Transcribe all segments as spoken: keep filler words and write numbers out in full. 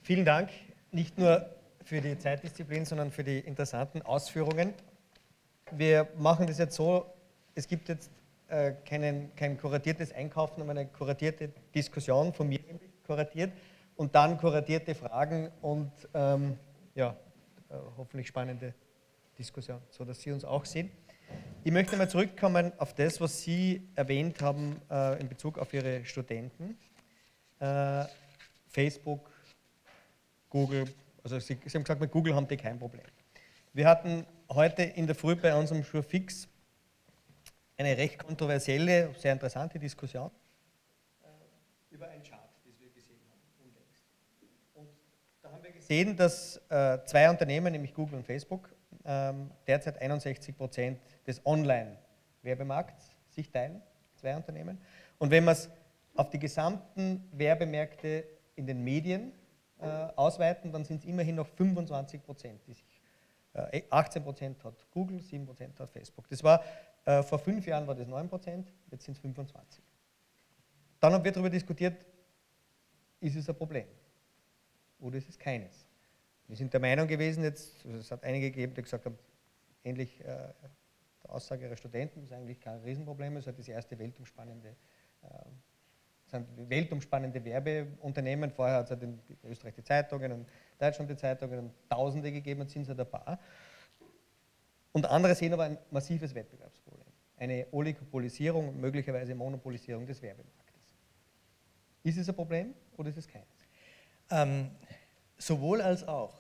Vielen Dank, nicht nur für die Zeitdisziplin, sondern für die interessanten Ausführungen. Wir machen das jetzt so, es gibt jetzt äh, keinen, kein kuratiertes Einkaufen, aber eine kuratierte Diskussion, von mir kuratiert, und dann kuratierte Fragen und ähm, ja, äh, hoffentlich spannende Diskussion, sodass Sie uns auch sehen. Ich möchte mal zurückkommen auf das, was Sie erwähnt haben äh, in Bezug auf Ihre Studenten. Äh, Facebook, Google, also Sie, Sie haben gesagt, mit Google haben die kein Problem. Wir hatten heute in der Früh bei unserem Schurfix eine recht kontroversielle, sehr interessante Diskussion äh, über einen Chart, das wir gesehen haben, unlängst. Und da haben wir gesehen, dass äh, zwei Unternehmen, nämlich Google und Facebook, ähm, derzeit einundsechzig Prozent des Online-Werbemarkts sich teilen, zwei Unternehmen. Und wenn man es auf die gesamten Werbemärkte in den Medien äh, ausweiten, dann sind es immerhin noch fünfundzwanzig Prozent, die sich, äh, achtzehn Prozent hat Google, sieben Prozent hat Facebook. Das war, äh, vor fünf Jahren war das neun Prozent, jetzt sind es fünfundzwanzig. Dann haben wir darüber diskutiert, ist es ein Problem oder ist es keines? Wir sind der Meinung gewesen, jetzt, es hat einige gegeben, die gesagt haben, ähnlich äh, der Aussage ihrer Studenten, das ist eigentlich kein Riesenproblem, es ist das erste weltumspannende äh, sind weltumspannende Werbeunternehmen. Vorher hat es halt in Österreich die Zeitungen und Deutschland die Zeitungen und Tausende gegeben und sind es halt ein paar. Und andere sehen aber ein massives Wettbewerbsproblem. Eine Oligopolisierung und möglicherweise Monopolisierung des Werbemarktes. Ist es ein Problem oder ist es keines? Ähm, sowohl als auch.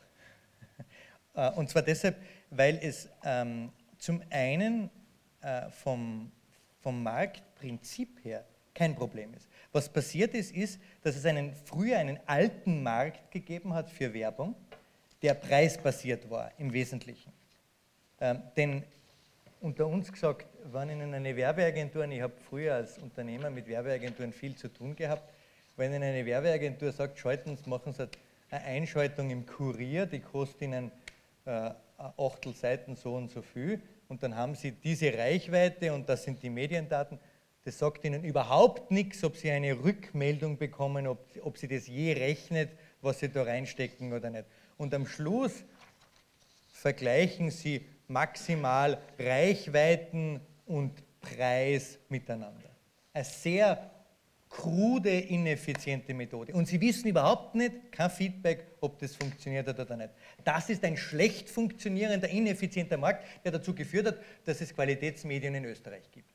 Und zwar deshalb, weil es ähm, zum einen äh, vom, vom Marktprinzip her kein Problem ist. Was passiert ist, ist, dass es einen, früher einen alten Markt gegeben hat für Werbung, der preisbasiert war im Wesentlichen. Ähm, denn unter uns gesagt, wenn Ihnen eine Werbeagentur, und ich habe früher als Unternehmer mit Werbeagenturen viel zu tun gehabt, wenn Ihnen eine Werbeagentur sagt, schalten Sie, machen Sie eine Einschaltung im Kurier, die kostet Ihnen äh, Achtel Seiten so und so viel, und dann haben Sie diese Reichweite und das sind die Mediendaten. Das sagt Ihnen überhaupt nichts, ob Sie eine Rückmeldung bekommen, ob, ob Sie das je rechnet, was Sie da reinstecken oder nicht. Und am Schluss vergleichen Sie maximal Reichweiten und Preis miteinander. Eine sehr krude, ineffiziente Methode. Und Sie wissen überhaupt nicht, kein Feedback, ob das funktioniert oder nicht. Das ist ein schlecht funktionierender, ineffizienter Markt, der dazu geführt hat, dass es Qualitätsmedien in Österreich gibt.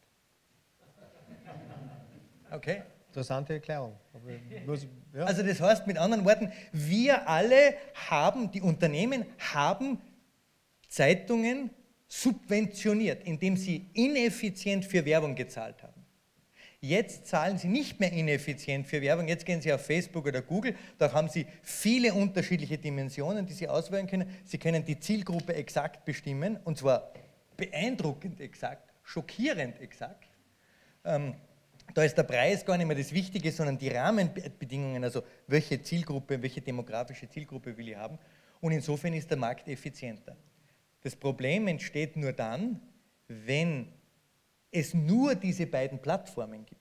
Okay? Interessante Erklärung. Muss, ja. Also das heißt mit anderen Worten, wir alle haben, die Unternehmen haben Zeitungen subventioniert, indem sie ineffizient für Werbung gezahlt haben. Jetzt zahlen sie nicht mehr ineffizient für Werbung, jetzt gehen sie auf Facebook oder Google, da haben sie viele unterschiedliche Dimensionen, die sie auswählen können. Sie können die Zielgruppe exakt bestimmen, und zwar beeindruckend exakt, schockierend exakt. Ähm, Da ist der Preis gar nicht mehr das Wichtige, sondern die Rahmenbedingungen, also welche Zielgruppe, welche demografische Zielgruppe will ich haben. Und insofern ist der Markt effizienter. Das Problem entsteht nur dann, wenn es nur diese beiden Plattformen gibt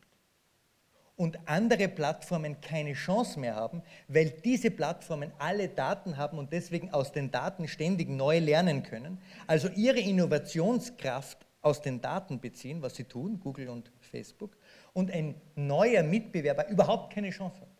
und andere Plattformen keine Chance mehr haben, weil diese Plattformen alle Daten haben und deswegen aus den Daten ständig neu lernen können, also ihre Innovationskraft aus den Daten beziehen, was sie tun, Google und Facebook, und ein neuer Mitbewerber überhaupt keine Chance hat.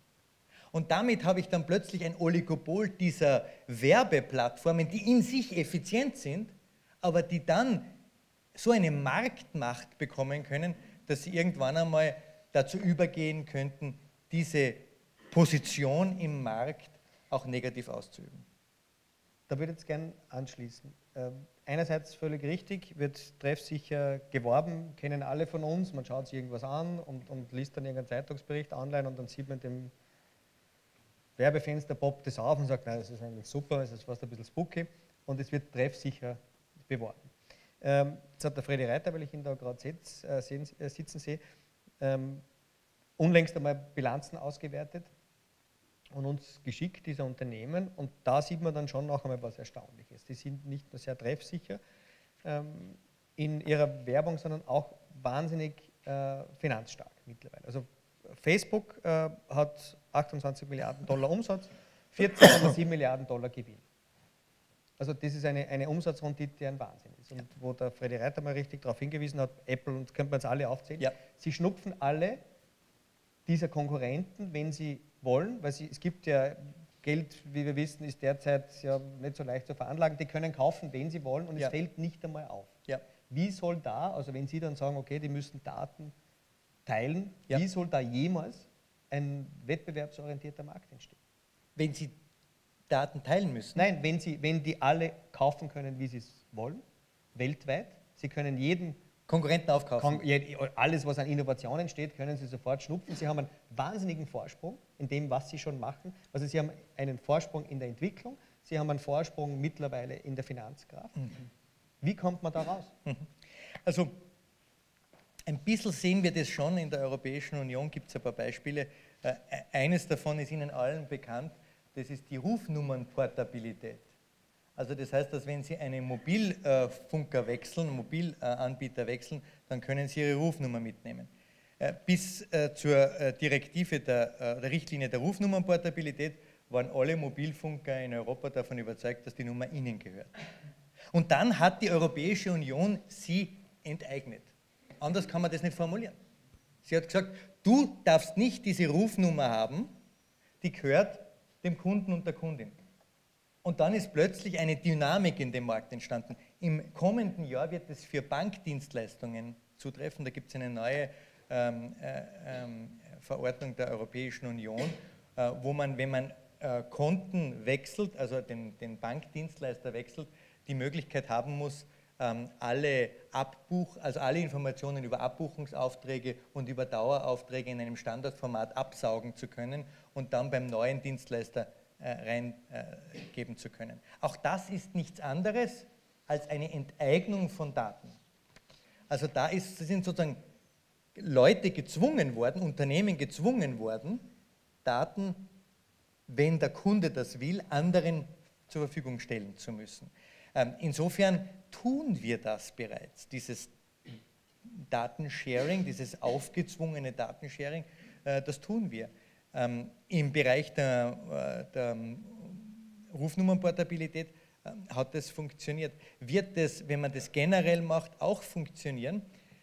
Und damit habe ich dann plötzlich ein Oligopol dieser Werbeplattformen, die in sich effizient sind, aber die dann so eine Marktmacht bekommen können, dass sie irgendwann einmal dazu übergehen könnten, diese Position im Markt auch negativ auszuüben. Da würde ich jetzt gerne anschließen. Einerseits völlig richtig, wird treffsicher geworben, kennen alle von uns, man schaut sich irgendwas an und, und liest dann irgendeinen Zeitungsbericht online und dann sieht man dem Werbefenster, poppt das auf und sagt, nein, das ist eigentlich super, es ist fast ein bisschen spooky, und es wird treffsicher beworben. Ähm, jetzt hat der Fredi Reiter, weil ich ihn da gerade sitz, äh, äh, sitzen sehe, ähm, unlängst einmal Bilanzen ausgewertet und uns geschickt, dieser Unternehmen, und da sieht man dann schon noch einmal was Erstaunliches. Die sind nicht nur sehr treffsicher ähm, in ihrer Werbung, sondern auch wahnsinnig äh, finanzstark mittlerweile. Also Facebook äh, hat achtundzwanzig Milliarden Dollar Umsatz, vierzehn Komma sieben Milliarden Dollar Gewinn. Also das ist eine, eine Umsatzrendite, die ein Wahnsinn ist. Und wo der Freddy Reiter mal richtig darauf hingewiesen hat, Apple, und könnte man jetzt alle aufzählen, Ja. sie schnupfen alle dieser Konkurrenten, wenn sie wollen, weil sie, es gibt ja Geld, wie wir wissen, ist derzeit ja nicht so leicht zu veranlagen, die können kaufen, wenn sie wollen, und ja. es fällt nicht einmal auf. Ja. Wie soll da, also wenn Sie dann sagen, okay, die müssen Daten teilen, Ja. wie soll da jemals ein wettbewerbsorientierter Markt entstehen? Wenn Sie Daten teilen müssen? Nein, wenn, sie, wenn die alle kaufen können, wie sie es wollen, weltweit, sie können jeden Konkurrenten aufkaufen. Kon alles, was an Innovation entsteht, können sie sofort schnupfen. Sie haben einen wahnsinnigen Vorsprung in dem, was sie schon machen. Also sie haben einen Vorsprung in der Entwicklung, sie haben einen Vorsprung mittlerweile in der Finanzkraft. Mhm. Wie kommt man da raus? Mhm. Also ein bisschen sehen wir das schon in der Europäischen Union, gibt es ein paar Beispiele. Äh, eines davon ist Ihnen allen bekannt, das ist die Rufnummernportabilität. Also das heißt, dass wenn Sie einen Mobilfunker wechseln, einen Mobilanbieter wechseln, dann können Sie Ihre Rufnummer mitnehmen. Bis zur Direktive der, der Richtlinie der Rufnummernportabilität waren alle Mobilfunker in Europa davon überzeugt, dass die Nummer ihnen gehört. Und dann hat die Europäische Union sie enteignet. Anders kann man das nicht formulieren. Sie hat gesagt, du darfst nicht diese Rufnummer haben, die gehört dem Kunden und der Kundin. Und dann ist plötzlich eine Dynamik in dem Markt entstanden. Im kommenden Jahr wird es für Bankdienstleistungen zutreffen. Da gibt es eine neue ähm, äh, ähm, Verordnung der Europäischen Union, äh, wo man, wenn man äh, Konten wechselt, also den, den Bankdienstleister wechselt, die Möglichkeit haben muss, ähm, alle Abbuch, also alle Informationen über Abbuchungsaufträge und über Daueraufträge in einem Standardformat absaugen zu können und dann beim neuen Dienstleister reingeben äh, zu können. Auch das ist nichts anderes als eine Enteignung von Daten. Also da ist, sind sozusagen Leute gezwungen worden, Unternehmen gezwungen worden, Daten, wenn der Kunde das will, anderen zur Verfügung stellen zu müssen. Ähm, insofern tun wir das bereits, dieses Datensharing, dieses aufgezwungene Datensharing, äh, das tun wir. Ähm, Im Bereich der, äh, der Rufnummernportabilität äh, hat das funktioniert. Wird das, wenn man das generell macht, auch funktionieren?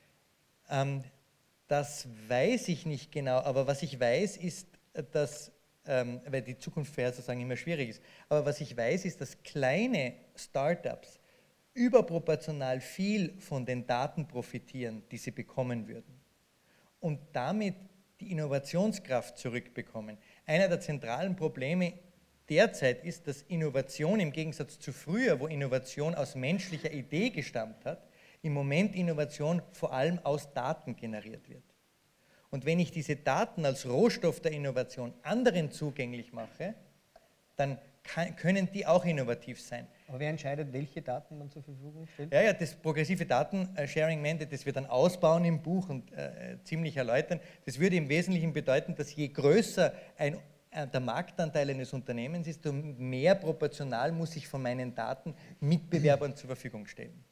Ähm, das weiß ich nicht genau, aber was ich weiß, ist, dass, ähm, weil die Zukunft vorherzusagen immer schwierig ist, aber was ich weiß, ist, dass kleine Startups überproportional viel von den Daten profitieren, die sie bekommen würden. Und damit die Innovationskraft zurückbekommen. Einer der zentralen Probleme derzeit ist, dass Innovation im Gegensatz zu früher, wo Innovation aus menschlicher Idee gestammt hat, im Moment Innovation vor allem aus Daten generiert wird. Und wenn ich diese Daten als Rohstoff der Innovation anderen zugänglich mache, dann kann, können die auch innovativ sein. Aber wer entscheidet, welche Daten man zur Verfügung stellt? Ja, ja, das progressive Datensharing-Mandate, das wir dann ausbauen im Buch und äh, ziemlich erläutern, das würde im Wesentlichen bedeuten, dass je größer ein, äh, der Marktanteil eines Unternehmens ist, desto mehr proportional muss ich von meinen Daten Mitbewerbern zur Verfügung stellen.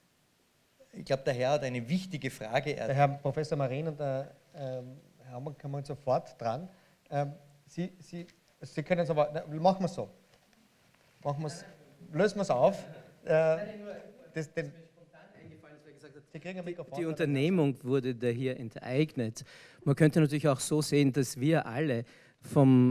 Ich glaube, der Herr hat eine wichtige Frage. Der Herr Professor Marin und der ähm, Herr Hammann kommen sofort dran. Ähm, Sie, Sie, Sie können es aber, na, machen wir es so. Machen wir es. Lösen wir es auf. Äh, das, den, Sie kriegen ein Mikrofon. Die Unternehmung wurde da hier enteignet. Man könnte natürlich auch so sehen, dass wir alle vom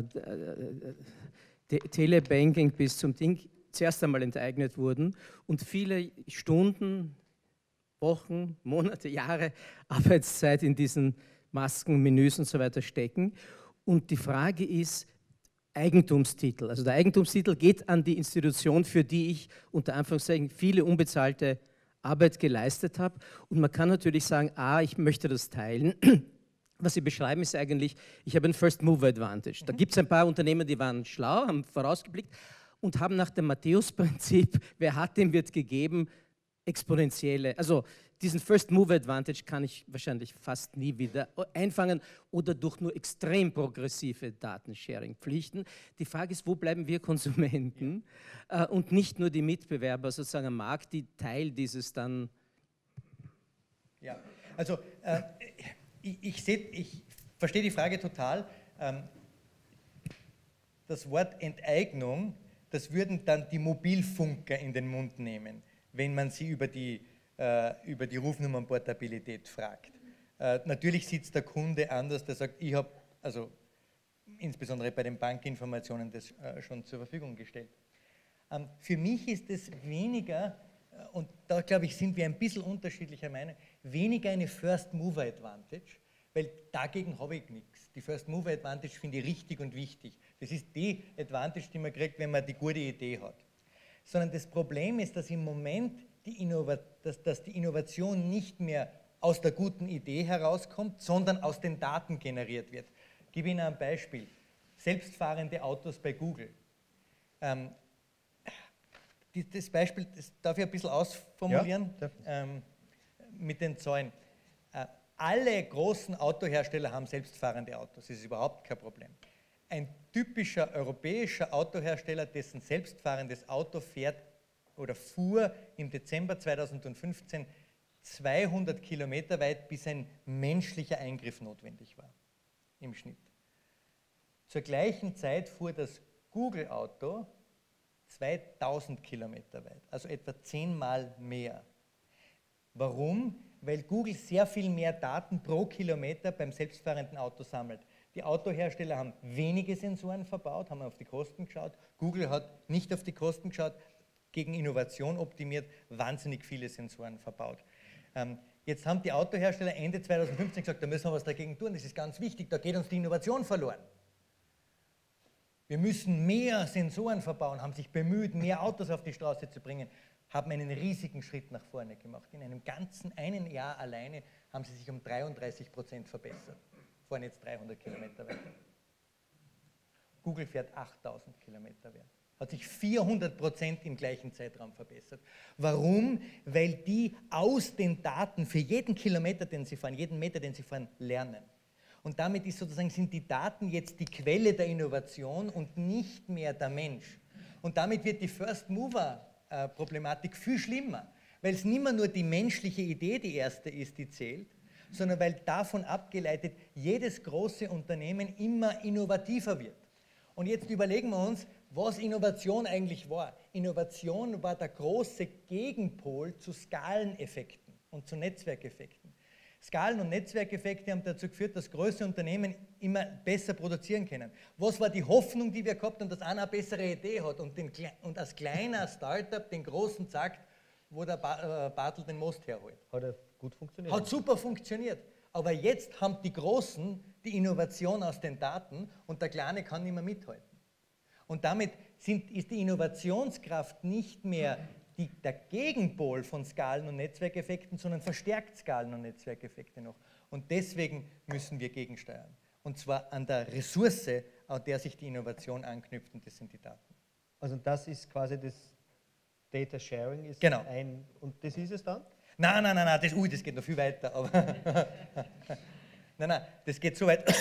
äh, Telebanking bis zum Ding zuerst einmal enteignet wurden und viele Stunden, Wochen, Monate, Jahre Arbeitszeit in diesen Masken, Menüs und so weiter stecken. Und die Frage ist, Eigentumstitel. Also der Eigentumstitel geht an die Institution, für die ich unter Anführungszeichen viele unbezahlte Arbeit geleistet habe. Und man kann natürlich sagen, ah, ich möchte das teilen. Was Sie beschreiben, ist eigentlich, ich habe ein First-Mover-Advantage. Da gibt es ein paar Unternehmen, die waren schlau, haben vorausgeblickt und haben nach dem Matthäus-Prinzip, wer hat, dem wird gegeben, exponentielle, also diesen First-Mover-Advantage kann ich wahrscheinlich fast nie wieder einfangen oder durch nur extrem progressive Datensharing-Pflichten. Die Frage ist, wo bleiben wir Konsumenten ja. äh, und nicht nur die Mitbewerber sozusagen am Markt, die Teil dieses dann... Ja, also äh, ich, ich, seh, ich verstehe die Frage total. Ähm, das Wort Enteignung, das würden dann die Mobilfunker in den Mund nehmen, wenn man sie über die, äh, über die Rufnummernportabilität fragt. Äh, natürlich sieht es der Kunde anders, der sagt, ich habe, also insbesondere bei den Bankinformationen, das äh, schon zur Verfügung gestellt. Ähm, für mich ist es weniger, äh, und da glaube ich, sind wir ein bisschen unterschiedlicher Meinung, weniger eine First-Mover-Advantage, weil dagegen habe ich nichts. Die First-Mover-Advantage finde ich richtig und wichtig. Das ist die Advantage, die man kriegt, wenn man die gute Idee hat. Sondern das Problem ist, dass im Moment die, Innova dass, dass die Innovation nicht mehr aus der guten Idee herauskommt, sondern aus den Daten generiert wird. Ich gebe Ihnen ein Beispiel. Selbstfahrende Autos bei Google. Ähm, das Beispiel, das darf ich ein bisschen ausformulieren, ja, ähm, mit den Zahlen. Äh, alle großen Autohersteller haben selbstfahrende Autos, das ist überhaupt kein Problem. Ein typischer europäischer Autohersteller, dessen selbstfahrendes Auto fährt oder fuhr im Dezember zweitausendfünfzehn zweihundert Kilometer weit, bis ein menschlicher Eingriff notwendig war, im Schnitt. Zur gleichen Zeit fuhr das Google-Auto zweitausend Kilometer weit, also etwa zehnmal mehr. Warum? Weil Google sehr viel mehr Daten pro Kilometer beim selbstfahrenden Auto sammelt. Die Autohersteller haben wenige Sensoren verbaut, haben auf die Kosten geschaut. Google hat nicht auf die Kosten geschaut, gegen Innovation optimiert, wahnsinnig viele Sensoren verbaut. Ähm, jetzt haben die Autohersteller Ende zweitausendfünfzehn gesagt, da müssen wir was dagegen tun, das ist ganz wichtig, da geht uns die Innovation verloren. Wir müssen mehr Sensoren verbauen, haben sich bemüht, mehr Autos auf die Straße zu bringen, haben einen riesigen Schritt nach vorne gemacht. In einem ganzen einen Jahr alleine haben sie sich um dreiunddreißig Prozent verbessert. Fahren jetzt dreihundert Kilometer weiter. Google fährt achttausend Kilometer weit. Hat sich vierhundert Prozent im gleichen Zeitraum verbessert. Warum? Weil die aus den Daten für jeden Kilometer, den sie fahren, jeden Meter, den sie fahren, lernen. Und damit ist sozusagen, sind die Daten jetzt die Quelle der Innovation und nicht mehr der Mensch. Und damit wird die First-Mover-Problematik viel schlimmer, weil es nicht mehr nur die menschliche Idee die erste ist, die zählt, sondern weil davon abgeleitet jedes große Unternehmen immer innovativer wird. Und jetzt überlegen wir uns, was Innovation eigentlich war. Innovation war der große Gegenpol zu Skaleneffekten und zu Netzwerkeffekten. Skalen- und Netzwerkeffekte haben dazu geführt, dass große Unternehmen immer besser produzieren können. Was war die Hoffnung, die wir gehabt haben, dass einer eine bessere Idee hat und, den, und als kleiner Startup den Großen sagt, wo der ba äh, Bartel den Most herholt. Hat er gut funktioniert? Hat super funktioniert. Aber jetzt haben die Großen die Innovation aus den Daten und der Kleine kann nicht mehr mithalten. Und damit sind, ist die Innovationskraft nicht mehr die, der Gegenpol von Skalen- und Netzwerkeffekten, sondern verstärkt Skalen- und Netzwerkeffekte noch. Und deswegen müssen wir gegensteuern. Und zwar an der Ressource, an der sich die Innovation anknüpft, und das sind die Daten. Also das ist quasi das Data Sharing, ist genau. ein, und das ist es dann? Nein, nein, nein, nein, das, ui, das geht noch viel weiter. Aber nein, nein, das geht so weit.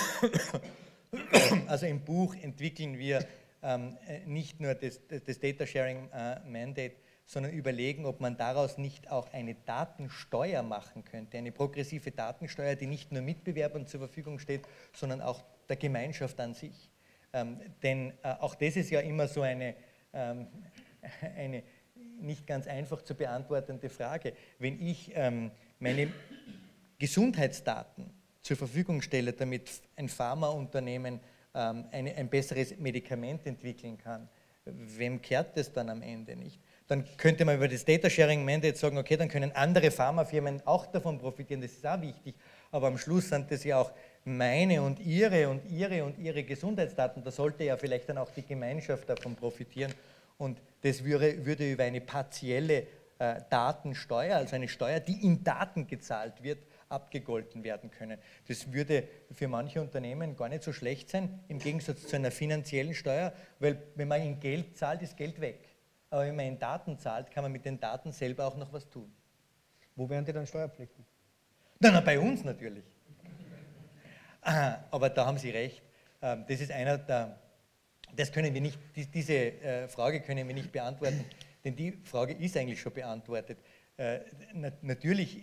Also im Buch entwickeln wir ähm, nicht nur das, das Data Sharing äh, Mandate, sondern überlegen, ob man daraus nicht auch eine Datensteuer machen könnte, eine progressive Datensteuer, die nicht nur Mitbewerbern zur Verfügung steht, sondern auch der Gemeinschaft an sich. Ähm, denn äh, auch das ist ja immer so eine, ähm, eine nicht ganz einfach zu beantwortende Frage. Wenn ich ähm, meine Gesundheitsdaten zur Verfügung stelle, damit ein Pharmaunternehmen ähm, eine, ein besseres Medikament entwickeln kann, wem kehrt das dann am Ende nicht? Dann könnte man über das Data Sharing Mandate sagen, okay, dann können andere Pharmafirmen auch davon profitieren, das ist auch wichtig, aber am Schluss sind das ja auch meine und ihre und ihre und ihre Gesundheitsdaten, da sollte ja vielleicht dann auch die Gemeinschaft davon profitieren und das würde, würde über eine partielle äh, Datensteuer, also eine Steuer, die in Daten gezahlt wird, abgegolten werden können. Das würde für manche Unternehmen gar nicht so schlecht sein, im Gegensatz zu einer finanziellen Steuer, weil wenn man in Geld zahlt, ist Geld weg. Aber wenn man in Daten zahlt, kann man mit den Daten selber auch noch was tun. Wo wären die dann steuerpflichtig? Na, na, bei uns natürlich. Ah, aber da haben Sie recht. Das ist einer der, das können wir nicht, diese Frage können wir nicht beantworten, denn die Frage ist eigentlich schon beantwortet. Natürlich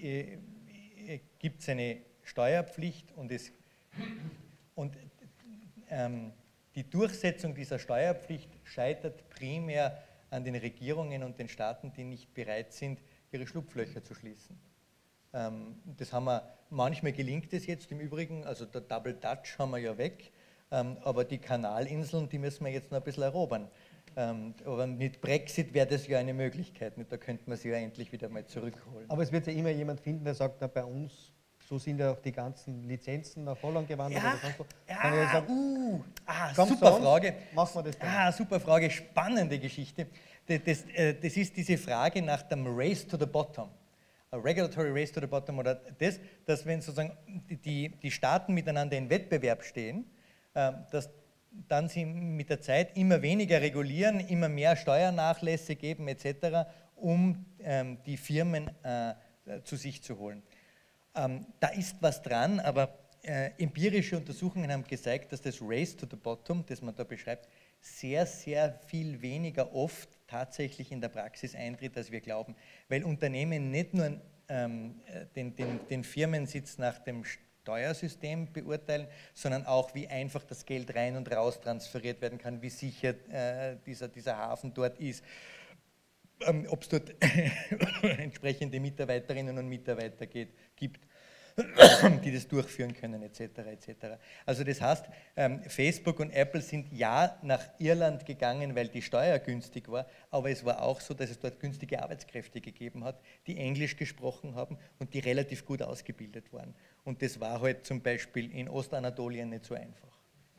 gibt es eine Steuerpflicht und, es, und ähm, Die Durchsetzung dieser Steuerpflicht scheitert primär an den Regierungen und den Staaten, die nicht bereit sind, ihre Schlupflöcher zu schließen. Ähm, das haben wir, manchmal gelingt es jetzt im Übrigen, also der Double Dutch haben wir ja weg, ähm, aber die Kanalinseln, die müssen wir jetzt noch ein bisschen erobern. Ähm, aber mit Brexit wäre das ja eine Möglichkeit, nicht? Da könnte man sie ja endlich wieder mal zurückholen. Aber es wird ja immer jemand finden, der sagt, na, bei uns, so sind ja auch die ganzen Lizenzen nach Holland gewandert. Ja, oder sonst wo. ja, Kann ich ja sagen, uh, ah, komm, super sonst Frage. machen wir das dann. Ah, super Frage, spannende Geschichte. Das, das, das ist diese Frage nach dem Race to the Bottom. A regulatory Race to the Bottom, oder das, dass wenn sozusagen die, die Staaten miteinander in Wettbewerb stehen, dass dann sie mit der Zeit immer weniger regulieren, immer mehr Steuernachlässe geben et cetera, um ähm, die Firmen äh, zu sich zu holen. Ähm, da ist was dran, aber äh, empirische Untersuchungen haben gezeigt, dass das Race to the Bottom, das man da beschreibt, sehr, sehr viel weniger oft tatsächlich in der Praxis eintritt, als wir glauben, weil Unternehmen nicht nur ähm, den, den, den Firmensitz nach dem Steuersystem beurteilen, sondern auch, wie einfach das Geld rein und raus transferiert werden kann, wie sicher äh, dieser, dieser Hafen dort ist, ähm, ob es dort entsprechende Mitarbeiterinnen und Mitarbeiter geht, gibt, die das durchführen können, et cetera et cetera. Also das heißt, ähm, Facebook und Apple sind ja nach Irland gegangen, weil die Steuer günstig war, aber es war auch so, dass es dort günstige Arbeitskräfte gegeben hat, die Englisch gesprochen haben und die relativ gut ausgebildet waren. Und das war halt zum Beispiel in Ostanatolien nicht so einfach.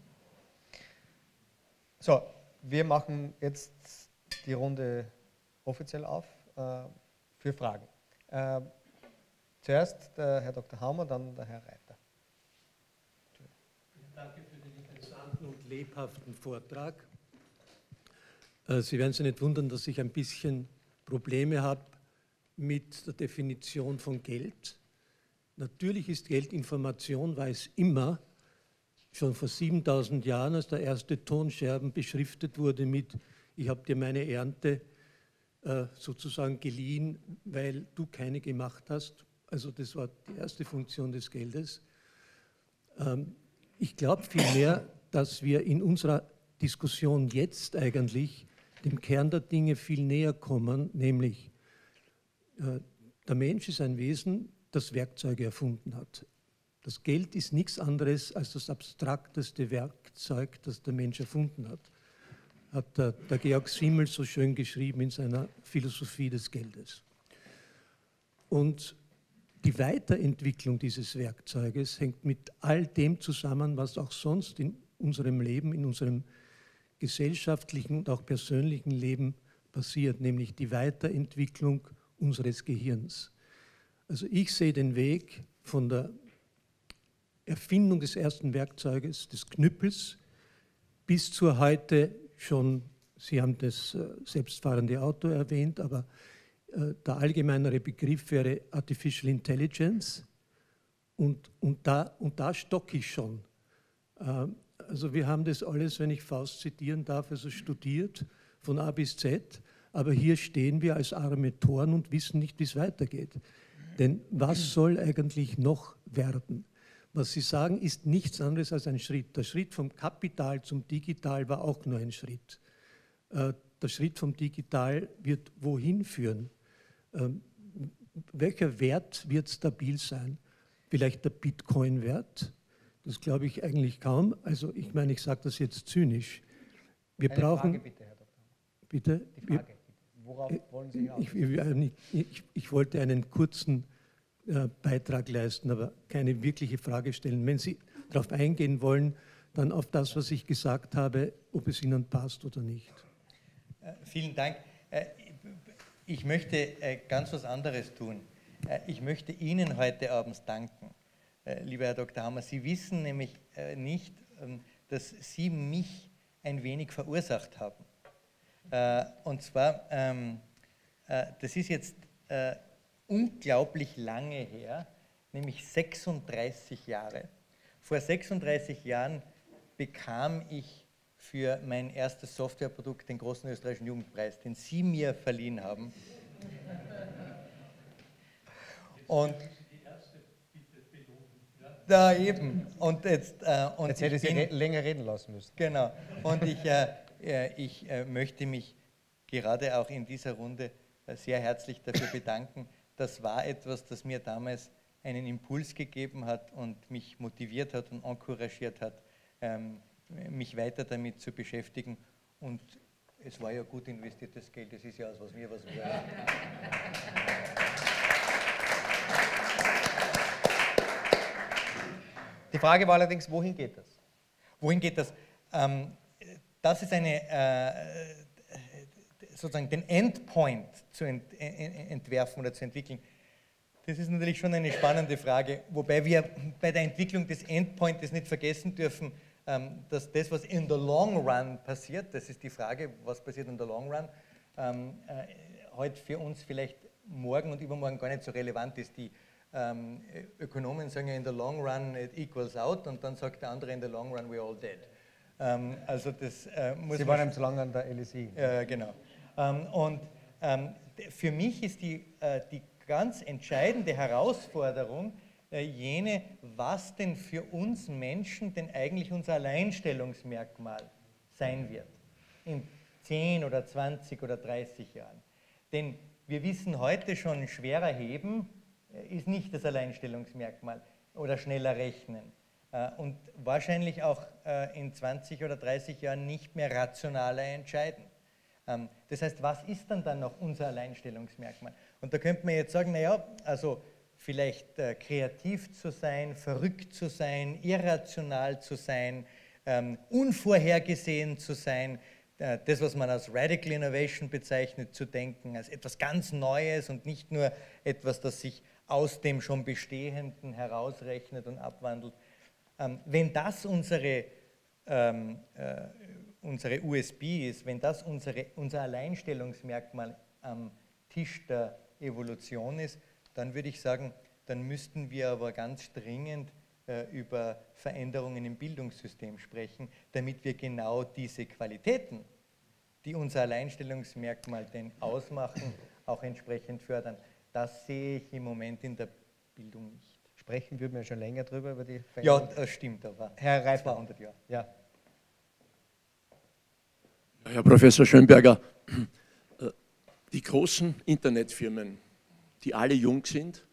So, wir machen jetzt die Runde offiziell auf äh, für Fragen. Äh, zuerst der Herr Doktor Haumer, dann der Herr Reiter. Danke für den interessanten und lebhaften Vortrag. Sie werden sich nicht wundern, dass ich ein bisschen Probleme habe mit der Definition von Geld. Natürlich ist Geld Information, war es immer, schon vor siebentausend Jahren, als der erste Tonscherben beschriftet wurde mit "Ich habe dir meine Ernte äh, sozusagen geliehen, weil du keine gemacht hast." Also das war die erste Funktion des Geldes. Ähm, ich glaube vielmehr, dass wir in unserer Diskussion jetzt eigentlich dem Kern der Dinge viel näher kommen, nämlich äh, der Mensch ist ein Wesen, das Werkzeuge erfunden hat. Das Geld ist nichts anderes als das abstrakteste Werkzeug, das der Mensch erfunden hat. Hat der, der Georg Simmel so schön geschrieben in seiner Philosophie des Geldes. Und die Weiterentwicklung dieses Werkzeuges hängt mit all dem zusammen, was auch sonst in unserem Leben, in unserem gesellschaftlichen und auch persönlichen Leben passiert, nämlich die Weiterentwicklung unseres Gehirns. Also ich sehe den Weg von der Erfindung des ersten Werkzeuges, des Knüppels, bis zur heute schon, Sie haben das äh, selbstfahrende Auto erwähnt, aber äh, der allgemeinere Begriff wäre Artificial Intelligence und, und da, und da stocke ich schon. Äh, also wir haben das alles, wenn ich Faust zitieren darf, also studiert von A bis Z, aber hier stehen wir als arme Toren und wissen nicht, wie es weitergeht. Denn was soll eigentlich noch werden? Was Sie sagen, ist nichts anderes als ein Schritt. Der Schritt vom Kapital zum Digital war auch nur ein Schritt. Der Schritt vom Digital wird wohin führen? Welcher Wert wird stabil sein? Vielleicht der Bitcoin-Wert? Das glaube ich eigentlich kaum. Also ich meine, ich sage das jetzt zynisch. Wir Eine brauchen... Frage bitte, Herr Doktor. Bitte? Die Frage, bitte. Worauf wollen Sie hinaus? Ich, ich, ich, ich wollte einen kurzen äh, Beitrag leisten, aber keine wirkliche Frage stellen. Wenn Sie darauf eingehen wollen, dann auf das, was ich gesagt habe, ob es Ihnen passt oder nicht. Äh, vielen Dank. Äh, ich möchte äh, ganz was anderes tun. Äh, ich möchte Ihnen heute Abend danken, äh, lieber Herr Doktor Hammer. Sie wissen nämlich äh, nicht, ähm, dass Sie mich ein wenig verursacht haben. Äh, und zwar, ähm, äh, das ist jetzt äh, unglaublich lange her, nämlich sechsunddreißig Jahre. Vor sechsunddreißig Jahren bekam ich für mein erstes Softwareprodukt den großen österreichischen Jugendpreis, den Sie mir verliehen haben. Und Da eben. Und jetzt, äh, und jetzt hätte ich Sie bin, re länger reden lassen müssen. Genau. Und ich, äh, ich äh, möchte mich gerade auch in dieser Runde äh, sehr herzlich dafür bedanken. Das war etwas, das mir damals einen Impuls gegeben hat und mich motiviert hat und encouragiert hat, ähm, mich weiter damit zu beschäftigen. Und es war ja gut investiertes Geld, das ist ja aus was mir was wert. Die Frage war allerdings, wohin geht das? Wohin geht das? Ähm, das ist eine, äh, sozusagen den Endpoint zu ent, entwerfen oder zu entwickeln. Das ist natürlich schon eine spannende Frage, wobei wir bei der Entwicklung des Endpoints nicht vergessen dürfen, ähm, dass das, was in the long run passiert, das ist die Frage, was passiert in the long run, ähm, äh, heute für uns vielleicht morgen und übermorgen gar nicht so relevant ist. Die ähm, Ökonomen sagen ja in the long run it equals out und dann sagt der andere in the long run we're all dead. Ähm, also das äh, muss Sie waren eben zu lange an der L S I. Äh, genau. Ähm, und ähm, für mich ist die, äh, die ganz entscheidende Herausforderung äh, jene, was denn für uns Menschen denn eigentlich unser Alleinstellungsmerkmal sein wird in zehn oder zwanzig oder dreißig Jahren. Denn wir wissen heute schon, schwerer heben äh, ist nicht das Alleinstellungsmerkmal oder schneller rechnen äh, und wahrscheinlich auch äh, in zwanzig oder dreißig Jahren nicht mehr rationaler entscheiden. Ähm, das heißt, was ist dann dann noch unser Alleinstellungsmerkmal? Und da könnte man jetzt sagen, naja, also vielleicht äh, kreativ zu sein, verrückt zu sein, irrational zu sein, ähm, unvorhergesehen zu sein, äh, das, was man als Radical Innovation bezeichnet, zu denken, als etwas ganz Neues und nicht nur etwas, das sich aus dem schon Bestehenden herausrechnet und abwandelt. Ähm, wenn das unsere, ähm, äh, unsere U S B ist, wenn das unsere, unser Alleinstellungsmerkmal am Tisch der Evolution ist, dann würde ich sagen, dann müssten wir aber ganz dringend äh, über Veränderungen im Bildungssystem sprechen, damit wir genau diese Qualitäten, die unser Alleinstellungsmerkmal denn ausmachen, auch entsprechend fördern. Das sehe ich im Moment in der Bildung nicht. Sprechen würden wir schon länger drüber, über die Ja, Veränderung. das stimmt, aber Herr Reif, zweihundert Jahre. Ja. Herr Professor Schönberger, die großen Internetfirmen, die alle jung sind,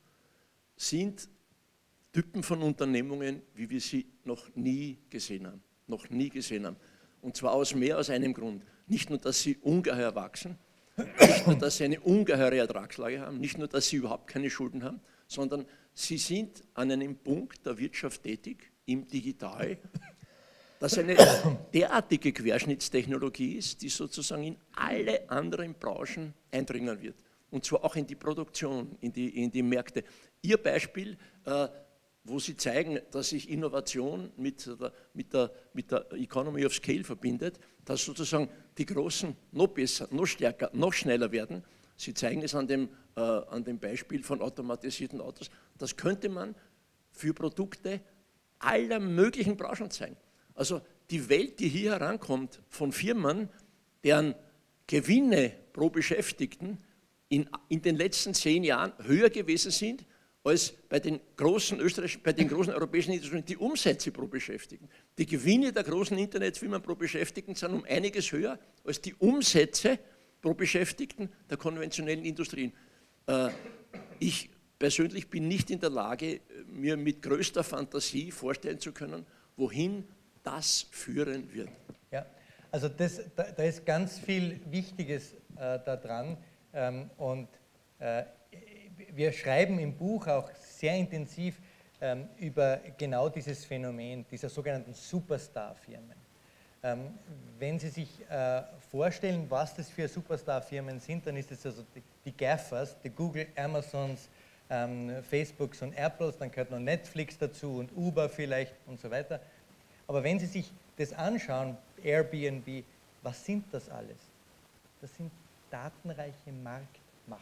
sind Typen von Unternehmungen, wie wir sie noch nie gesehen haben. Noch nie gesehen haben. Und zwar aus mehr als einem Grund. Nicht nur, dass sie ungeheuer wachsen, nicht nur, dass sie eine ungeheure Ertragslage haben, nicht nur, dass sie überhaupt keine Schulden haben, sondern sie sind an einem Punkt der Wirtschaft tätig, im Digital, dass eine derartige Querschnittstechnologie ist, die sozusagen in alle anderen Branchen eindringen wird. Und zwar auch in die Produktion, in die, in die Märkte. Ihr Beispiel, äh, wo Sie zeigen, dass sich Innovation mit der, mit, der, mit der Economy of Scale verbindet, dass sozusagen die Großen noch besser, noch stärker, noch schneller werden. Sie zeigen es an dem, äh, an dem Beispiel von automatisierten Autos. Das könnte man für Produkte aller möglichen Branchen zeigen. Also die Welt, die hier herankommt von Firmen, deren Gewinne pro Beschäftigten in, in den letzten zehn Jahren höher gewesen sind, als bei den großen österreichischen, bei den großen europäischen Industrien die Umsätze pro Beschäftigten. Die Gewinne der großen Internetfirmen pro Beschäftigten sind um einiges höher als die Umsätze pro Beschäftigten der konventionellen Industrien. Äh, ich persönlich bin nicht in der Lage, mir mit größter Fantasie vorstellen zu können, wohin das führen wird. Ja, also das, da, da ist ganz viel Wichtiges äh, daran ähm, und äh, wir schreiben im Buch auch sehr intensiv ähm, über genau dieses Phänomen, dieser sogenannten Superstar-Firmen. Ähm, wenn Sie sich äh, vorstellen, was das für Superstar-Firmen sind, dann ist es also die, die GAFAs, die Google, Amazons, ähm, Facebooks und Apples, dann gehört noch Netflix dazu und Uber vielleicht und so weiter. Aber wenn Sie sich das anschauen, Airbnb, was sind das alles? Das sind datenreiche Marktmacher.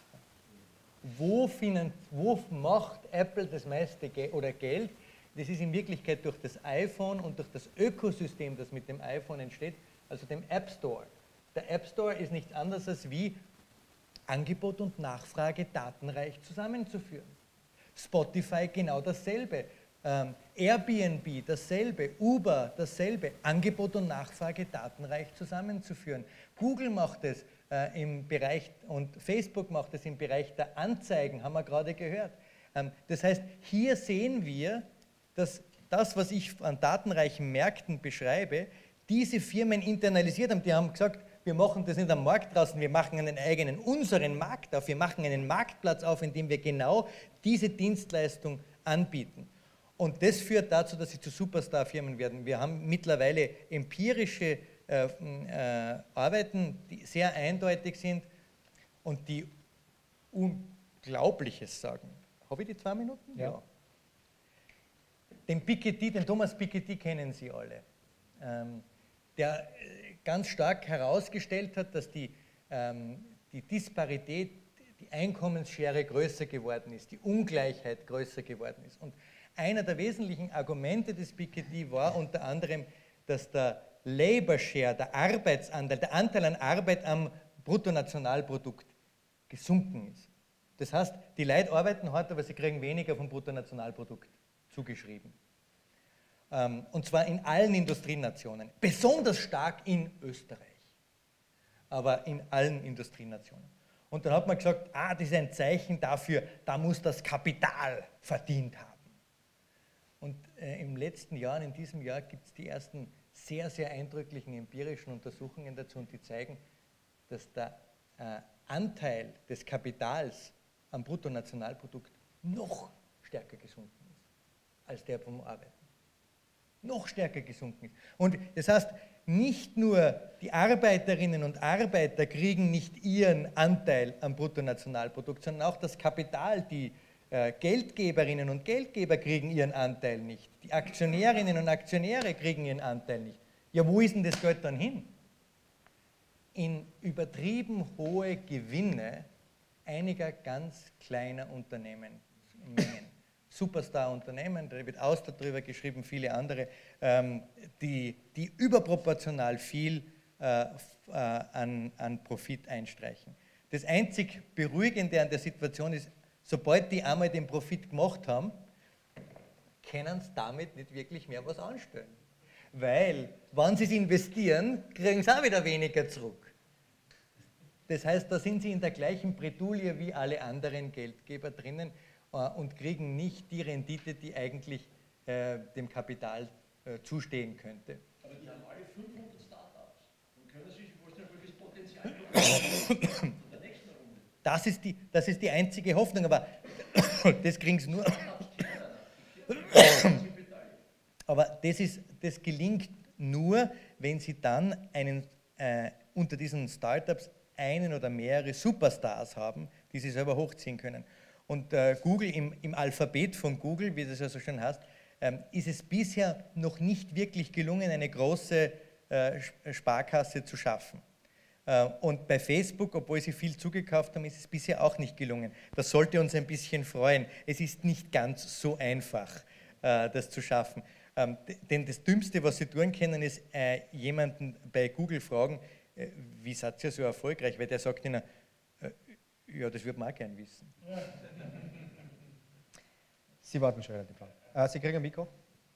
Wo, finan, wo macht Apple das meiste Ge oder Geld? Das ist in Wirklichkeit durch das iPhone und durch das Ökosystem, das mit dem iPhone entsteht, also dem App Store. Der App Store ist nichts anderes als wie Angebot und Nachfrage datenreich zusammenzuführen. Spotify genau dasselbe. Ähm, Airbnb, dasselbe, Uber, dasselbe, Angebot und Nachfrage datenreich zusammenzuführen. Google macht es äh, im Bereich und Facebook macht es im Bereich der Anzeigen, haben wir gerade gehört. Ähm, das heißt, hier sehen wir, dass das, was ich an datenreichen Märkten beschreibe, diese Firmen internalisiert haben. Die haben gesagt, wir machen das nicht am Markt draußen, wir machen einen eigenen, unseren Markt auf, wir machen einen Marktplatz auf, in dem wir genau diese Dienstleistung anbieten. Und das führt dazu, dass sie zu Superstar-Firmen werden. Wir haben mittlerweile empirische äh, äh, Arbeiten, die sehr eindeutig sind und die Unglaubliches sagen. Habe ich die zwei Minuten? Ja. Ja. Den Piketty, den Thomas Piketty kennen Sie alle, ähm, der ganz stark herausgestellt hat, dass die, ähm, die Disparität, die Einkommensschere größer geworden ist, die Ungleichheit größer geworden ist. Und einer der wesentlichen Argumente des Piketty war unter anderem, dass der Labor Share, der Arbeitsanteil, der Anteil an Arbeit am Bruttonationalprodukt gesunken ist. Das heißt, die Leute arbeiten hart, aber sie kriegen weniger vom Bruttonationalprodukt zugeschrieben. Ähm, und zwar in allen Industrienationen, besonders stark in Österreich, aber in allen Industrienationen. Und dann hat man gesagt, ah, das ist ein Zeichen dafür, da muss das Kapital verdient haben. Und äh, im letzten Jahr, in diesem Jahr, gibt es die ersten sehr, sehr eindrücklichen empirischen Untersuchungen dazu und die zeigen, dass der äh, Anteil des Kapitals am Bruttonationalprodukt noch stärker gesunken ist als der vom Arbeiten. Noch stärker gesunken ist. Und das heißt, nicht nur die Arbeiterinnen und Arbeiter kriegen nicht ihren Anteil am Bruttonationalprodukt, sondern auch das Kapital, die äh, Geldgeberinnen und Geldgeber kriegen ihren Anteil nicht. Die Aktionärinnen und Aktionäre kriegen ihren Anteil nicht. Ja, wo ist denn das Geld dann hin? In übertrieben hohe Gewinne einiger ganz kleiner Unternehmen. Superstar-Unternehmen, da wird Auster drüber geschrieben, viele andere, ähm, die, die überproportional viel äh, äh, an, an Profit einstreichen. Das einzig Beruhigende an der Situation ist, sobald die einmal den Profit gemacht haben, können sie damit nicht wirklich mehr was anstellen. Weil, wenn sie es investieren, kriegen sie auch wieder weniger zurück. Das heißt, da sind sie in der gleichen Bredouille wie alle anderen Geldgeber drinnen äh, und kriegen nicht die Rendite, die eigentlich äh, dem Kapital äh, zustehen könnte. Aber die haben alle fünfhundert Startups und können sich vorstellen, welches Potenzial von der nächsten Runde. Das ist die, das ist die einzige Hoffnung, aber das kriegen sie nur. Aber das, ist, das gelingt nur, wenn sie dann einen, äh, unter diesen Startups einen oder mehrere Superstars haben, die sie selber hochziehen können. Und äh, Google, im, im Alphabet von Google, wie das ja so schön heißt, ähm, ist es bisher noch nicht wirklich gelungen, eine große äh, Sparkasse zu schaffen. Äh, und bei Facebook, obwohl sie viel zugekauft haben, ist es bisher auch nicht gelungen. Das sollte uns ein bisschen freuen. Es ist nicht ganz so einfach, äh, das zu schaffen. Ähm, denn das Dümmste, was sie tun können, ist äh, jemanden bei Google fragen, äh, wie seid ihr so erfolgreich? Weil der sagt ihnen, äh, ja, das würde man auch gern wissen. Sie warten schon relativ lang. Äh, Sie kriegen ein Mikro.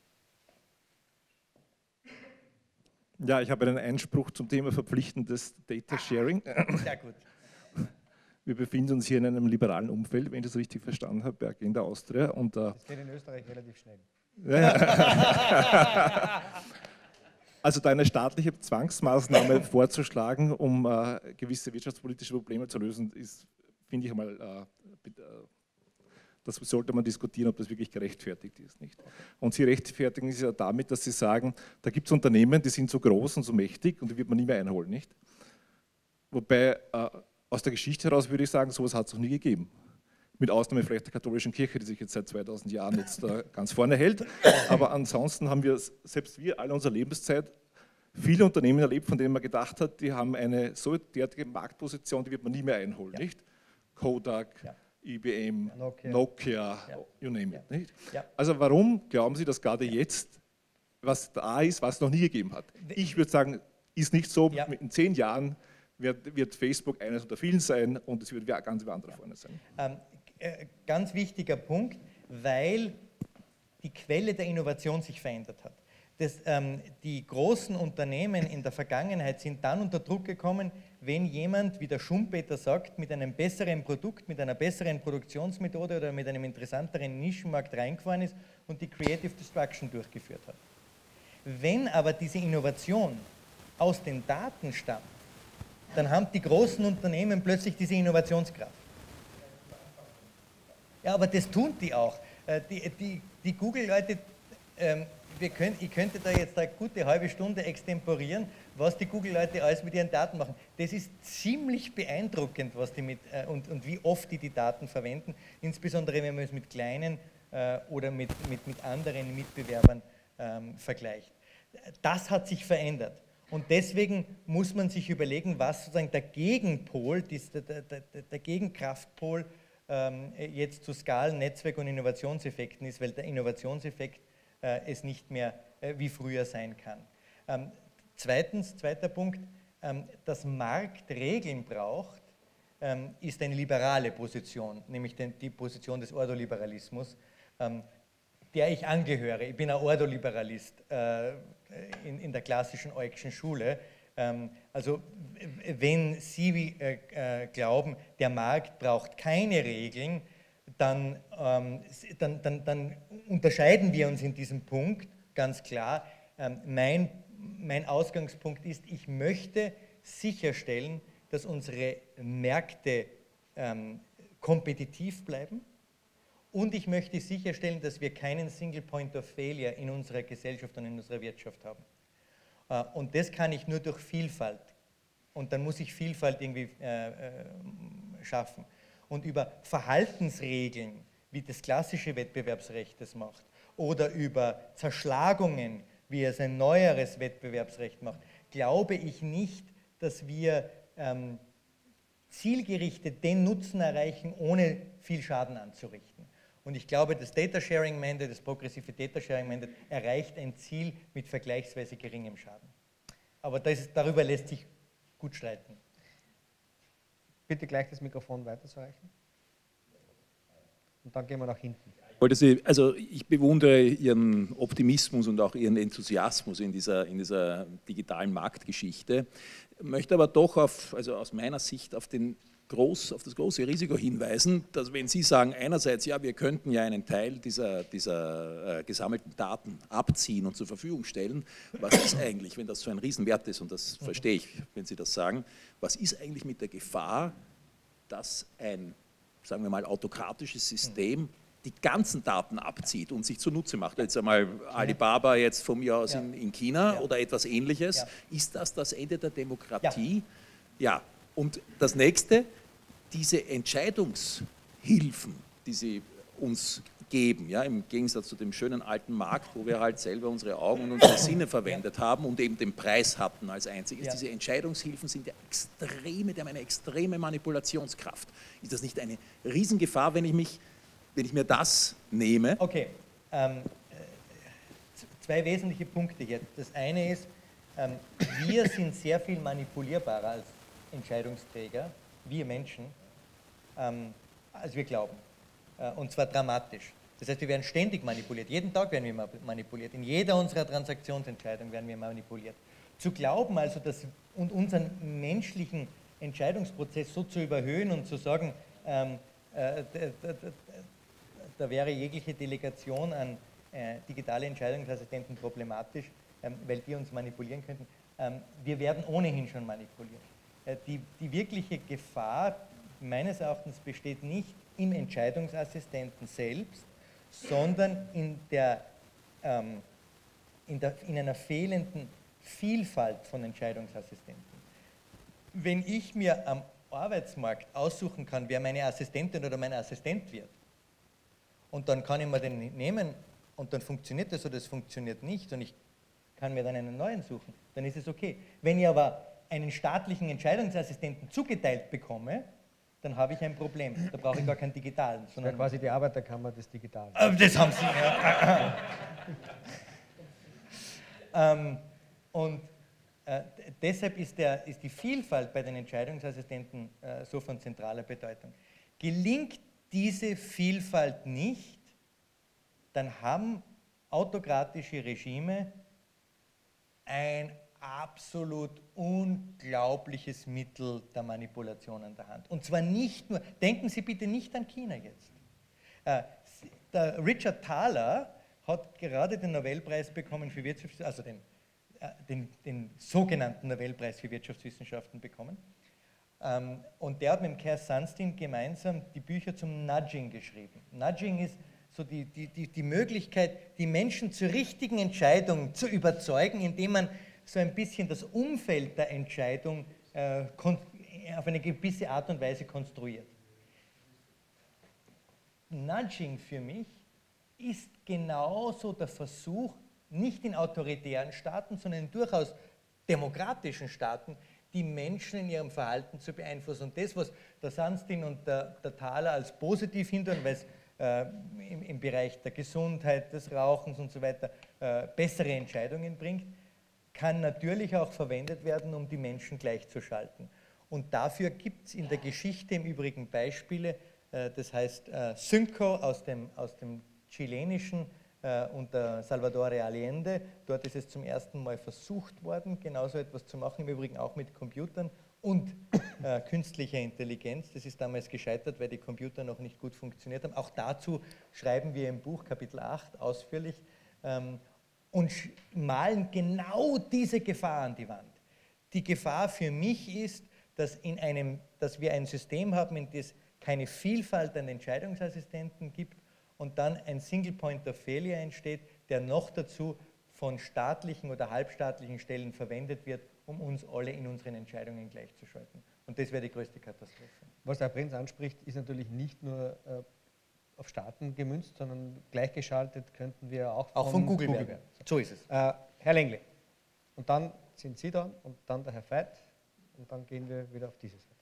Ja, ich habe einen Einspruch zum Thema verpflichtendes Data Sharing. Sehr gut. Wir befinden uns hier in einem liberalen Umfeld, wenn ich das richtig verstanden habe, bei Agenda Austria. Und, äh, das geht in Österreich relativ schnell. Also da eine staatliche Zwangsmaßnahme vorzuschlagen, um äh, gewisse wirtschaftspolitische Probleme zu lösen, ist, finde ich einmal, äh, das sollte man diskutieren, ob das wirklich gerechtfertigt ist. Nicht? Und Sie rechtfertigen es ja damit, dass Sie sagen, da gibt es Unternehmen, die sind so groß und so mächtig und die wird man nie mehr einholen. Nicht? Wobei äh, aus der Geschichte heraus würde ich sagen, sowas hat es noch nie gegeben. Mit Ausnahme vielleicht der katholischen Kirche, die sich jetzt seit zweitausend Jahren jetzt äh, ganz vorne hält. Aber ansonsten haben wir, selbst wir, alle unserer Lebenszeit, viele Unternehmen erlebt, von denen man gedacht hat, die haben eine so derartige Marktposition, die wird man nie mehr einholen. Ja. Nicht? Kodak, ja. I B M, ja, Nokia, Nokia ja. you name it. Nicht? Ja. Also warum glauben Sie, dass gerade jetzt was da ist, was es noch nie gegeben hat? Ich würde sagen, ist nicht so. Ja. In zehn Jahren wird, wird Facebook eines unter vielen sein und es wird ganz über andere ja. vorne sein. Ähm, Ganz wichtiger Punkt, weil die Quelle der Innovation sich verändert hat. Das, ähm, die großen Unternehmen in der Vergangenheit sind dann unter Druck gekommen, wenn jemand, wie der Schumpeter sagt, mit einem besseren Produkt, mit einer besseren Produktionsmethode oder mit einem interessanteren Nischenmarkt reingefahren ist und die Creative Destruction durchgeführt hat. Wenn aber diese Innovation aus den Daten stammt, dann haben die großen Unternehmen plötzlich diese Innovationskraft. Ja, aber das tun die auch. Die, die, die Google-Leute, ähm, wir können, ich könnte da jetzt eine gute halbe Stunde extemporieren, was die Google-Leute alles mit ihren Daten machen. Das ist ziemlich beeindruckend, was die mit, äh, und, und wie oft die die Daten verwenden, insbesondere wenn man es mit kleinen äh, oder mit, mit, mit anderen Mitbewerbern ähm, vergleicht. Das hat sich verändert. Und deswegen muss man sich überlegen, was sozusagen der Gegenpol, der, der, der, der Gegenkraftpol ähm, jetzt zu Skalen, Netzwerk und Innovationseffekten ist, weil der Innovationseffekt äh, es nicht mehr äh, wie früher sein kann. Ähm, zweitens, zweiter Punkt, ähm, dass Markt Regeln braucht, ähm, ist eine liberale Position, nämlich den, die Position des Ordoliberalismus, ähm, der ich angehöre. Ich bin ein Ordoliberalist äh, in, in der klassischen Eukschen Schule. Ähm, also wenn Sie äh, äh, glauben, der Markt braucht keine Regeln, dann, ähm, dann, dann, dann unterscheiden wir uns in diesem Punkt ganz klar. Ähm, mein, mein Ausgangspunkt ist, ich möchte sicherstellen, dass unsere Märkte ähm, kompetitiv bleiben. Und ich möchte sicherstellen, dass wir keinen Single Point of Failure in unserer Gesellschaft und in unserer Wirtschaft haben. Und das kann ich nur durch Vielfalt. Und dann muss ich Vielfalt irgendwie äh, äh, schaffen. Und über Verhaltensregeln, wie das klassische Wettbewerbsrecht das macht, oder über Zerschlagungen, wie es ein neueres Wettbewerbsrecht macht, glaube ich nicht, dass wir ähm, zielgerichtet den Nutzen erreichen, ohne viel Schaden anzurichten. Und ich glaube, das Data Sharing Mandate, das progressive Data Sharing Mandate erreicht ein Ziel mit vergleichsweise geringem Schaden. Aber das, darüber lässt sich gut streiten. Bitte gleich das Mikrofon weiterzureichen. Und dann gehen wir nach hinten. Wollte Sie, also ich bewundere Ihren Optimismus und auch Ihren Enthusiasmus in dieser, in dieser digitalen Marktgeschichte, möchte aber doch auf, also aus meiner Sicht auf den Groß, auf das große Risiko hinweisen, dass wenn Sie sagen, einerseits, ja, wir könnten ja einen Teil dieser, dieser äh, gesammelten Daten abziehen und zur Verfügung stellen, was ist eigentlich, wenn das so ein Riesenwert ist, und das verstehe ich, wenn Sie das sagen, was ist eigentlich mit der Gefahr, dass ein, sagen wir mal, autokratisches System die ganzen Daten abzieht und sich zunutze macht? Jetzt einmal Alibaba jetzt von mir aus ja. in, in China ja. oder etwas Ähnliches. Ja. Ist das das Ende der Demokratie? Ja. ja. Und das Nächste, diese Entscheidungshilfen, die sie uns geben, ja, im Gegensatz zu dem schönen alten Markt, wo wir halt selber unsere Augen und unsere Sinne verwendet haben und eben den Preis hatten als einziges, ja. diese Entscheidungshilfen sind ja extreme, die haben eine extreme Manipulationskraft. Ist das nicht eine Riesengefahr, wenn ich, mich, wenn ich mir das nehme? Okay, ähm, zwei wesentliche Punkte hier. Das eine ist, ähm, wir sind sehr viel manipulierbarer als Entscheidungsträger, wir Menschen, ähm, als wir glauben. Äh, und zwar dramatisch. Das heißt, wir werden ständig manipuliert. Jeden Tag werden wir manipuliert. In jeder unserer Transaktionsentscheidungen werden wir manipuliert. Zu glauben also, dass und unseren menschlichen Entscheidungsprozess so zu überhöhen und zu sagen, ähm, äh, da, da, da wäre jegliche Delegation an äh, digitale Entscheidungsassistenten problematisch, ähm, weil die uns manipulieren könnten. Ähm, wir werden ohnehin schon manipuliert. Äh, die, die wirkliche Gefahr meines Erachtens besteht nicht im Entscheidungsassistenten selbst, sondern in, der, ähm, in, der, in einer fehlenden Vielfalt von Entscheidungsassistenten. Wenn ich mir am Arbeitsmarkt aussuchen kann, wer meine Assistentin oder mein Assistent wird, und dann kann ich mir den nehmen und dann funktioniert das oder es funktioniert nicht und ich kann mir dann einen neuen suchen, dann ist es okay. Wenn ich aber einen staatlichen Entscheidungsassistenten zugeteilt bekomme, dann habe ich ein Problem. Da brauche ich gar keinen digitalen. Das wäre quasi die Arbeiterkammer des Digitalen. Das haben Sie, ja. ähm, und äh, deshalb ist, der, ist die Vielfalt bei den Entscheidungsassistenten äh, so von zentraler Bedeutung. Gelingt diese Vielfalt nicht, dann haben autokratische Regime ein absolut unglaubliches Mittel der Manipulation an der Hand. Und zwar nicht nur, denken Sie bitte nicht an China jetzt. Äh, der Richard Thaler hat gerade den Nobelpreis bekommen für Wirtschafts-, also den, äh, den, den sogenannten Nobelpreis für Wirtschaftswissenschaften bekommen. Ähm, und der hat mit dem Cass Sunstein gemeinsam die Bücher zum Nudging geschrieben. Nudging ist so die, die, die, die Möglichkeit, die Menschen zur richtigen Entscheidung zu überzeugen, indem man so ein bisschen das Umfeld der Entscheidung äh, auf eine gewisse Art und Weise konstruiert. Nudging für mich ist genauso der Versuch, nicht in autoritären Staaten, sondern in durchaus demokratischen Staaten, die Menschen in ihrem Verhalten zu beeinflussen. Und das, was der Sunstein und der, der Thaler als positiv hindern, weil es äh, im, im Bereich der Gesundheit, des Rauchens und so weiter äh, bessere Entscheidungen bringt, kann natürlich auch verwendet werden, um die Menschen gleichzuschalten. Und dafür gibt es in der Geschichte im Übrigen Beispiele, äh, das heißt äh, Cinco aus dem, aus dem chilenischen äh, unter Salvador Allende. Dort ist es zum ersten Mal versucht worden, genauso etwas zu machen, im Übrigen auch mit Computern und äh, künstlicher Intelligenz. Das ist damals gescheitert, weil die Computer noch nicht gut funktioniert haben. Auch dazu schreiben wir im Buch Kapitel acht ausführlich ähm, und malen genau diese Gefahr an die Wand. Die Gefahr für mich ist, dass, in einem, dass wir ein System haben, in dem es keine Vielfalt an Entscheidungsassistenten gibt und dann ein Single Point of Failure entsteht, der noch dazu von staatlichen oder halbstaatlichen Stellen verwendet wird, um uns alle in unseren Entscheidungen gleichzuschalten. Und das wäre die größte Katastrophe. Was der Herr Prinz anspricht, ist natürlich nicht nur äh, auf Staaten gemünzt, sondern gleichgeschaltet könnten wir auch von, auch von Google, Google werden. So ist es. Äh, Herr Lengle, und dann sind Sie dran und dann der Herr Veit und dann gehen wir wieder auf diese Seite.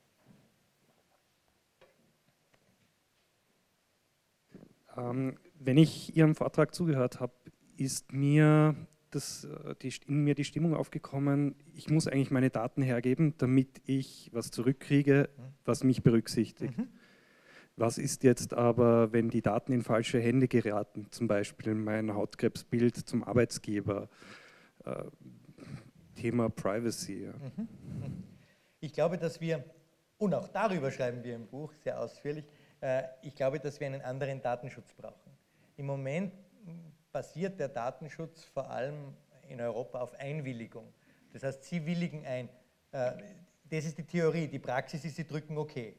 Ähm, wenn ich Ihrem Vortrag zugehört habe, ist mir das, die, in mir die Stimmung aufgekommen, ich muss eigentlich meine Daten hergeben, damit ich was zurückkriege, was mich berücksichtigt. Mhm. Was ist jetzt aber, wenn die Daten in falsche Hände geraten, zum Beispiel mein Hautkrebsbild zum Arbeitsgeber, äh, Thema Privacy. Ja. Mhm. Ich glaube, dass wir, und auch darüber schreiben wir im Buch sehr ausführlich, äh, ich glaube, dass wir einen anderen Datenschutz brauchen. Im Moment basiert der Datenschutz vor allem in Europa auf Einwilligung. Das heißt, Sie willigen ein. Äh, das ist die Theorie, die Praxis ist, Sie drücken OK.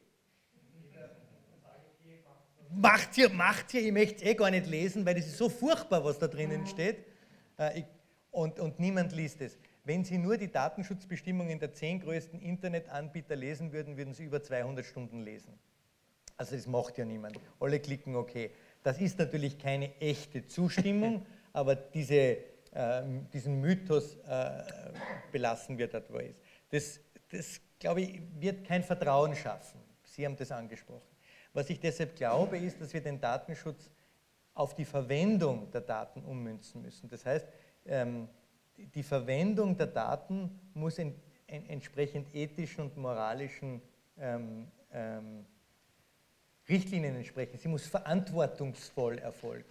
Macht ihr, macht ihr, ich möchte es eh gar nicht lesen, weil das ist so furchtbar, was da drinnen steht. Äh, ich, und, und niemand liest es. Wenn Sie nur die Datenschutzbestimmungen der zehn größten Internetanbieter lesen würden, würden Sie über zweihundert Stunden lesen. Also das macht ja niemand. Alle klicken OK. Das ist natürlich keine echte Zustimmung, aber diese, äh, diesen Mythos äh, belassen wir dort, wo er ist. Das, das, glaube ich, wird kein Vertrauen schaffen. Sie haben das angesprochen. Was ich deshalb glaube, ist, dass wir den Datenschutz auf die Verwendung der Daten ummünzen müssen. Das heißt, ähm, die Verwendung der Daten muss en, en, entsprechend ethischen und moralischen ähm, ähm, Richtlinien entsprechen. Sie muss verantwortungsvoll erfolgen.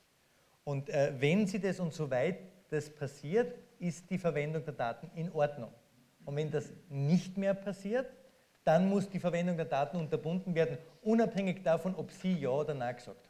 Und äh, wenn sie das und soweit das passiert, ist die Verwendung der Daten in Ordnung. Und wenn das nicht mehr passiert, dann muss die Verwendung der Daten unterbunden werden, unabhängig davon, ob Sie Ja oder Nein gesagt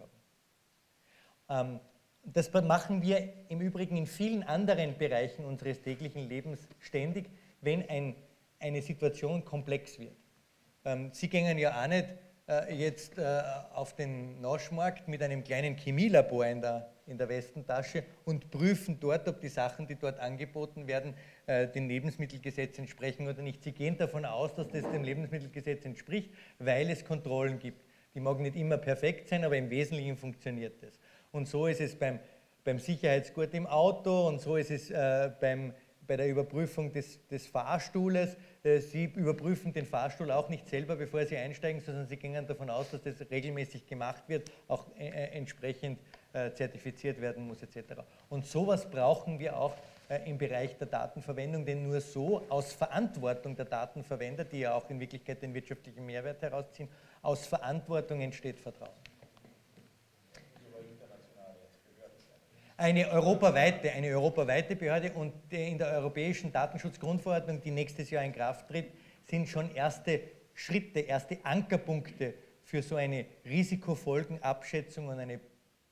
haben. Ähm, das machen wir im Übrigen in vielen anderen Bereichen unseres täglichen Lebens ständig, wenn ein, eine Situation komplex wird. Ähm, Sie gehen ja auch nicht äh, jetzt äh, auf den Naschmarkt mit einem kleinen Chemielabor in der, in der Westentasche und prüfen dort, ob die Sachen, die dort angeboten werden, äh, dem Lebensmittelgesetz entsprechen oder nicht. Sie gehen davon aus, dass das dem Lebensmittelgesetz entspricht, weil es Kontrollen gibt. Die mag nicht immer perfekt sein, aber im Wesentlichen funktioniert das. Und so ist es beim, beim Sicherheitsgurt im Auto und so ist es äh, beim, bei der Überprüfung des, des Fahrstuhles. Äh, Sie überprüfen den Fahrstuhl auch nicht selber, bevor Sie einsteigen, sondern Sie gehen davon aus, dass das regelmäßig gemacht wird, auch äh, entsprechend äh, zertifiziert werden muss et cetera. Und sowas brauchen wir auch äh, im Bereich der Datenverwendung, denn nur so aus Verantwortung der Datenverwender, die ja auch in Wirklichkeit den wirtschaftlichen Mehrwert herausziehen, aus Verantwortung entsteht Vertrauen. Eine europaweite, eine europaweite Behörde, und in der Europäischen Datenschutzgrundverordnung, die nächstes Jahr in Kraft tritt, sind schon erste Schritte, erste Ankerpunkte für so eine Risikofolgenabschätzung und eine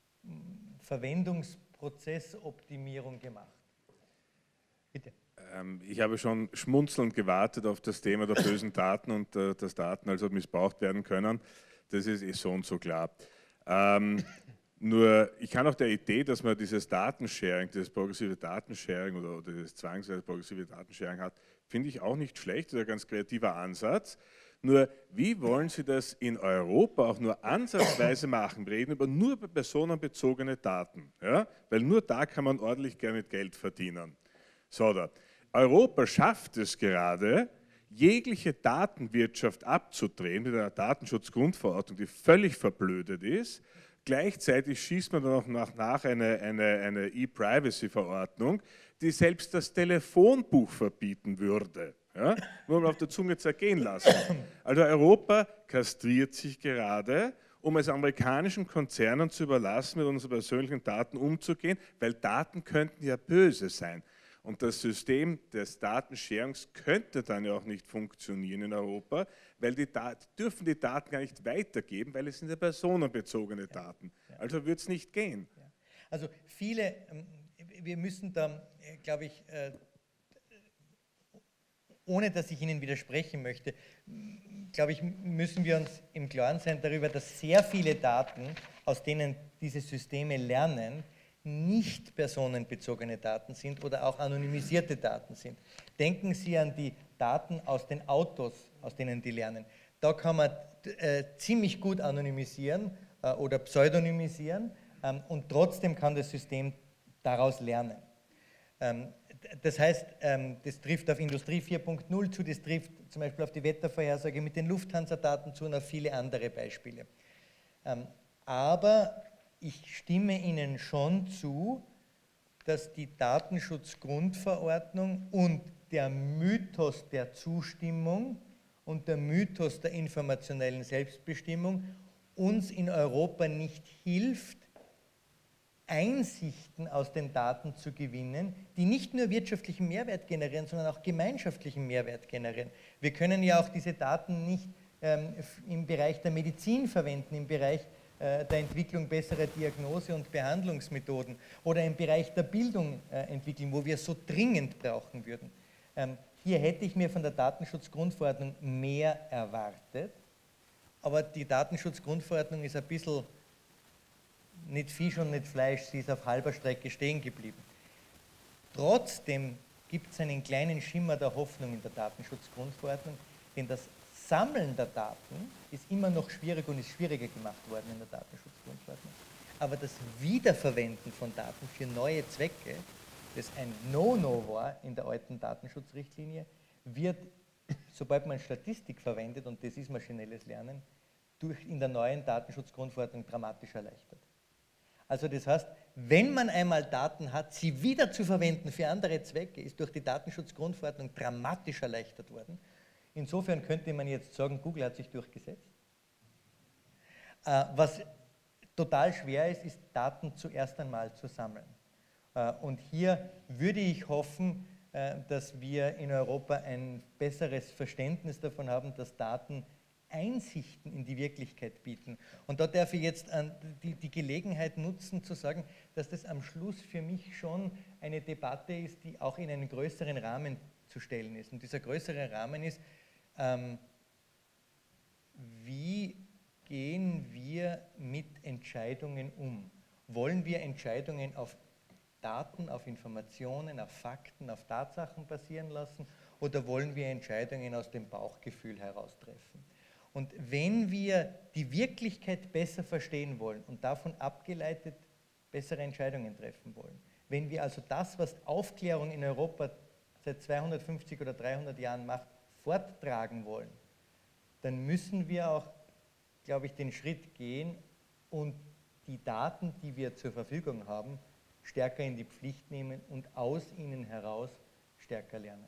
Verwendungsprozessoptimierung gemacht. Bitte. Ähm, ich habe schon schmunzelnd gewartet auf das Thema der bösen Daten und äh, dass Daten also missbraucht werden können. Das ist eh so und so klar. Ähm, Nur, ich kann auch der Idee, dass man dieses Datensharing, dieses progressive Datensharing oder, oder dieses zwangsweise progressive Datensharing hat, finde ich auch nicht schlecht, das ist ein ganz kreativer Ansatz. Nur, wie wollen Sie das in Europa auch nur ansatzweise machen? Wir reden über nur personenbezogene Daten, ja? Weil nur da kann man ordentlich gerne Geld verdienen. So, da. Europa schafft es gerade, jegliche Datenwirtschaft abzudrehen mit einer Datenschutzgrundverordnung, die völlig verblödet ist. Gleichzeitig schießt man dann auch nach, nach eine, eine, eine E-Privacy-Verordnung, die selbst das Telefonbuch verbieten würde. Ja? Nur mal auf der Zunge zergehen lassen. Also Europa kastriert sich gerade, um es amerikanischen Konzernen zu überlassen, mit unseren persönlichen Daten umzugehen, weil Daten könnten ja böse sein. Und das System des Datensharings könnte dann ja auch nicht funktionieren in Europa, weil die Daten, dürfen die Daten gar nicht weitergeben, weil es sind ja personenbezogene Daten. Ja, ja. Also wird es nicht gehen. Ja. Also viele, wir müssen da, glaube ich, ohne dass ich Ihnen widersprechen möchte, glaube ich, müssen wir uns im Klaren sein darüber, dass sehr viele Daten, aus denen diese Systeme lernen, nicht personenbezogene Daten sind oder auch anonymisierte Daten sind. Denken Sie an die Daten aus den Autos, aus denen die lernen. Da kann man äh, ziemlich gut anonymisieren äh, oder pseudonymisieren ähm, und trotzdem kann das System daraus lernen. Ähm, das heißt, ähm, das trifft auf Industrie vier Punkt null zu, das trifft zum Beispiel auf die Wettervorhersage mit den Lufthansa-Daten zu und auf viele andere Beispiele. Ähm, aber ich stimme Ihnen schon zu, dass die Datenschutzgrundverordnung und der Mythos der Zustimmung und der Mythos der informationellen Selbstbestimmung uns in Europa nicht hilft, Einsichten aus den Daten zu gewinnen, die nicht nur wirtschaftlichen Mehrwert generieren, sondern auch gemeinschaftlichen Mehrwert generieren. Wir können ja auch diese Daten nicht ähm, im Bereich der Medizin verwenden, im Bereich der Entwicklung besserer Diagnose- und Behandlungsmethoden oder im Bereich der Bildung äh, entwickeln, wo wir es so dringend brauchen würden. Ähm, hier hätte ich mir von der Datenschutzgrundverordnung mehr erwartet, aber die Datenschutzgrundverordnung ist ein bisschen nicht Fisch und nicht Fleisch, sie ist auf halber Strecke stehen geblieben. Trotzdem gibt es einen kleinen Schimmer der Hoffnung in der Datenschutzgrundverordnung, denn das Sammeln der Daten ist immer noch schwierig und ist schwieriger gemacht worden in der Datenschutzgrundverordnung. Aber das Wiederverwenden von Daten für neue Zwecke, das ein No-No war in der alten Datenschutzrichtlinie, wird, sobald man Statistik verwendet, und das ist maschinelles Lernen, durch in der neuen Datenschutzgrundverordnung dramatisch erleichtert. Also das heißt, wenn man einmal Daten hat, sie wieder zu verwenden für andere Zwecke, ist durch die Datenschutzgrundverordnung dramatisch erleichtert worden. Insofern könnte man jetzt sagen, Google hat sich durchgesetzt. Äh, was total schwer ist, ist Daten zuerst einmal zu sammeln. Äh, und hier würde ich hoffen, äh, dass wir in Europa ein besseres Verständnis davon haben, dass Daten Einsichten in die Wirklichkeit bieten. Und da darf ich jetzt äh, die, die Gelegenheit nutzen, zu sagen, dass das am Schluss für mich schon eine Debatte ist, die auch in einen größeren Rahmen zu stellen ist. Und dieser größere Rahmen ist, Ähm, wie gehen wir mit Entscheidungen um? Wollen wir Entscheidungen auf Daten, auf Informationen, auf Fakten, auf Tatsachen basieren lassen oder wollen wir Entscheidungen aus dem Bauchgefühl heraus treffen? Und wenn wir die Wirklichkeit besser verstehen wollen und davon abgeleitet bessere Entscheidungen treffen wollen, wenn wir also das, was Aufklärung in Europa seit zweihundertfünfzig oder dreihundert Jahren macht, forttragen wollen, dann müssen wir auch, glaube ich, den Schritt gehen und die Daten, die wir zur Verfügung haben, stärker in die Pflicht nehmen und aus ihnen heraus stärker lernen.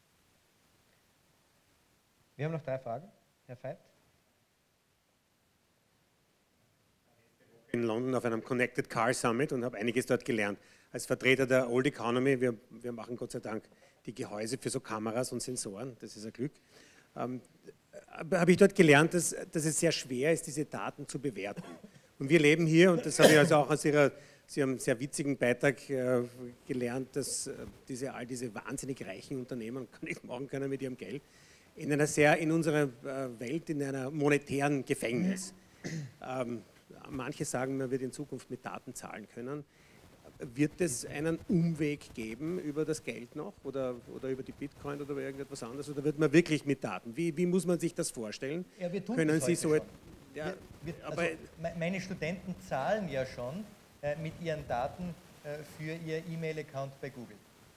Wir haben noch drei Fragen. Herr Veit? in London auf einem Connected Car Summit und habe einiges dort gelernt. Als Vertreter der Old Economy, wir, wir machen Gott sei Dank die Gehäuse für so Kameras und Sensoren, das ist ein Glück, ähm, habe ich dort gelernt, dass, dass es sehr schwer ist, diese Daten zu bewerten. Und wir leben hier, und das habe ich also auch aus Ihrer, Sie haben einen sehr witzigen Beitrag äh, gelernt, dass äh, diese, all diese wahnsinnig reichen Unternehmen gar nichts machen können mit ihrem Geld, in einer sehr, in unserer äh, Welt, in einer monetären Gefängnis. Ähm, manche sagen, man wird in Zukunft mit Daten zahlen können. Wird es einen Umweg geben über das Geld noch oder, oder über die Bitcoin oder über irgendetwas anderes? Oder wird man wirklich mit Daten? Wie, wie muss man sich das vorstellen? Ja, wir tun Können das Sie heute so schon. Ja, wir, wir, aber also meine Studenten zahlen ja schon äh, mit ihren Daten äh, für ihr E-Mail-Account bei Google.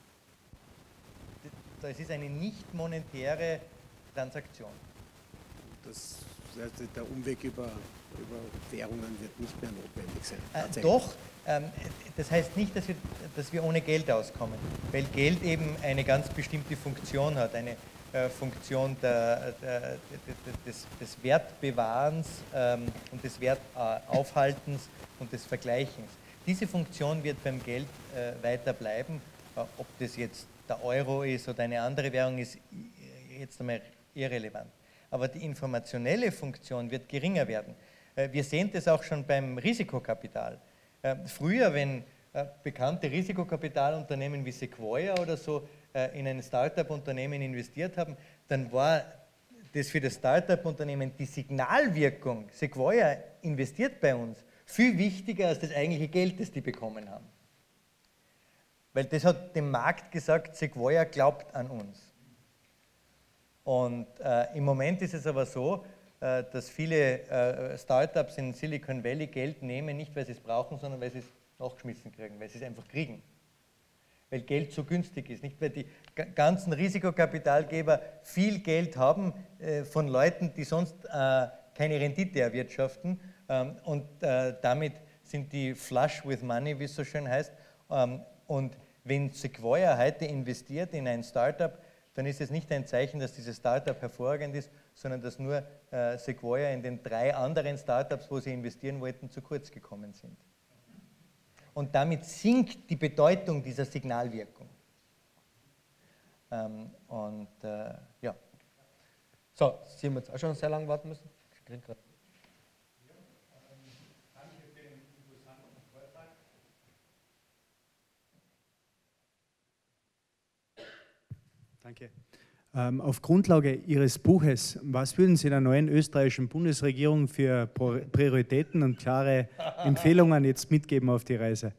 Das ist eine nicht monetäre Transaktion. Das heißt, der Umweg über, über Währungen wird nicht mehr notwendig sein. Äh, doch, ähm, das heißt nicht, dass wir, dass wir ohne Geld auskommen, weil Geld eben eine ganz bestimmte Funktion hat, eine äh, Funktion der, der, des, des Wertbewahrens ähm, und des Wertaufhaltens und des Vergleichens. Diese Funktion wird beim Geld äh, weiter bleiben, äh, ob das jetzt der Euro ist oder eine andere Währung, ist jetzt einmal irrelevant. Aber die informationelle Funktion wird geringer werden. Wir sehen das auch schon beim Risikokapital. Früher, wenn bekannte Risikokapitalunternehmen wie Sequoia oder so in ein Startup-Unternehmen investiert haben, dann war das für das Startup-Unternehmen die Signalwirkung, Sequoia investiert bei uns, viel wichtiger als das eigentliche Geld, das die bekommen haben. Weil das hat dem Markt gesagt, Sequoia glaubt an uns. Und äh, im Moment ist es aber so, äh, dass viele äh, Startups in Silicon Valley Geld nehmen, nicht weil sie es brauchen, sondern weil sie es nachgeschmissen kriegen, weil sie es einfach kriegen. Weil Geld so günstig ist, nicht weil die ganzen Risikokapitalgeber viel Geld haben äh, von Leuten, die sonst äh, keine Rendite erwirtschaften ähm, und äh, damit sind die flush with money, wie es so schön heißt. Ähm, und wenn Sequoia heute investiert in ein Startup, dann ist es nicht ein Zeichen, dass dieses Startup hervorragend ist, sondern dass nur äh, Sequoia in den drei anderen Startups, wo sie investieren wollten, zu kurz gekommen sind. Und damit sinkt die Bedeutung dieser Signalwirkung. Ähm, und äh, ja. So, Sie haben jetzt auch schon sehr lange warten müssen. Ich kriege gerade. Danke. Ähm, auf Grundlage Ihres Buches, was würden Sie der neuen österreichischen Bundesregierung für Prioritäten und klare Empfehlungen jetzt mitgeben auf die Reise?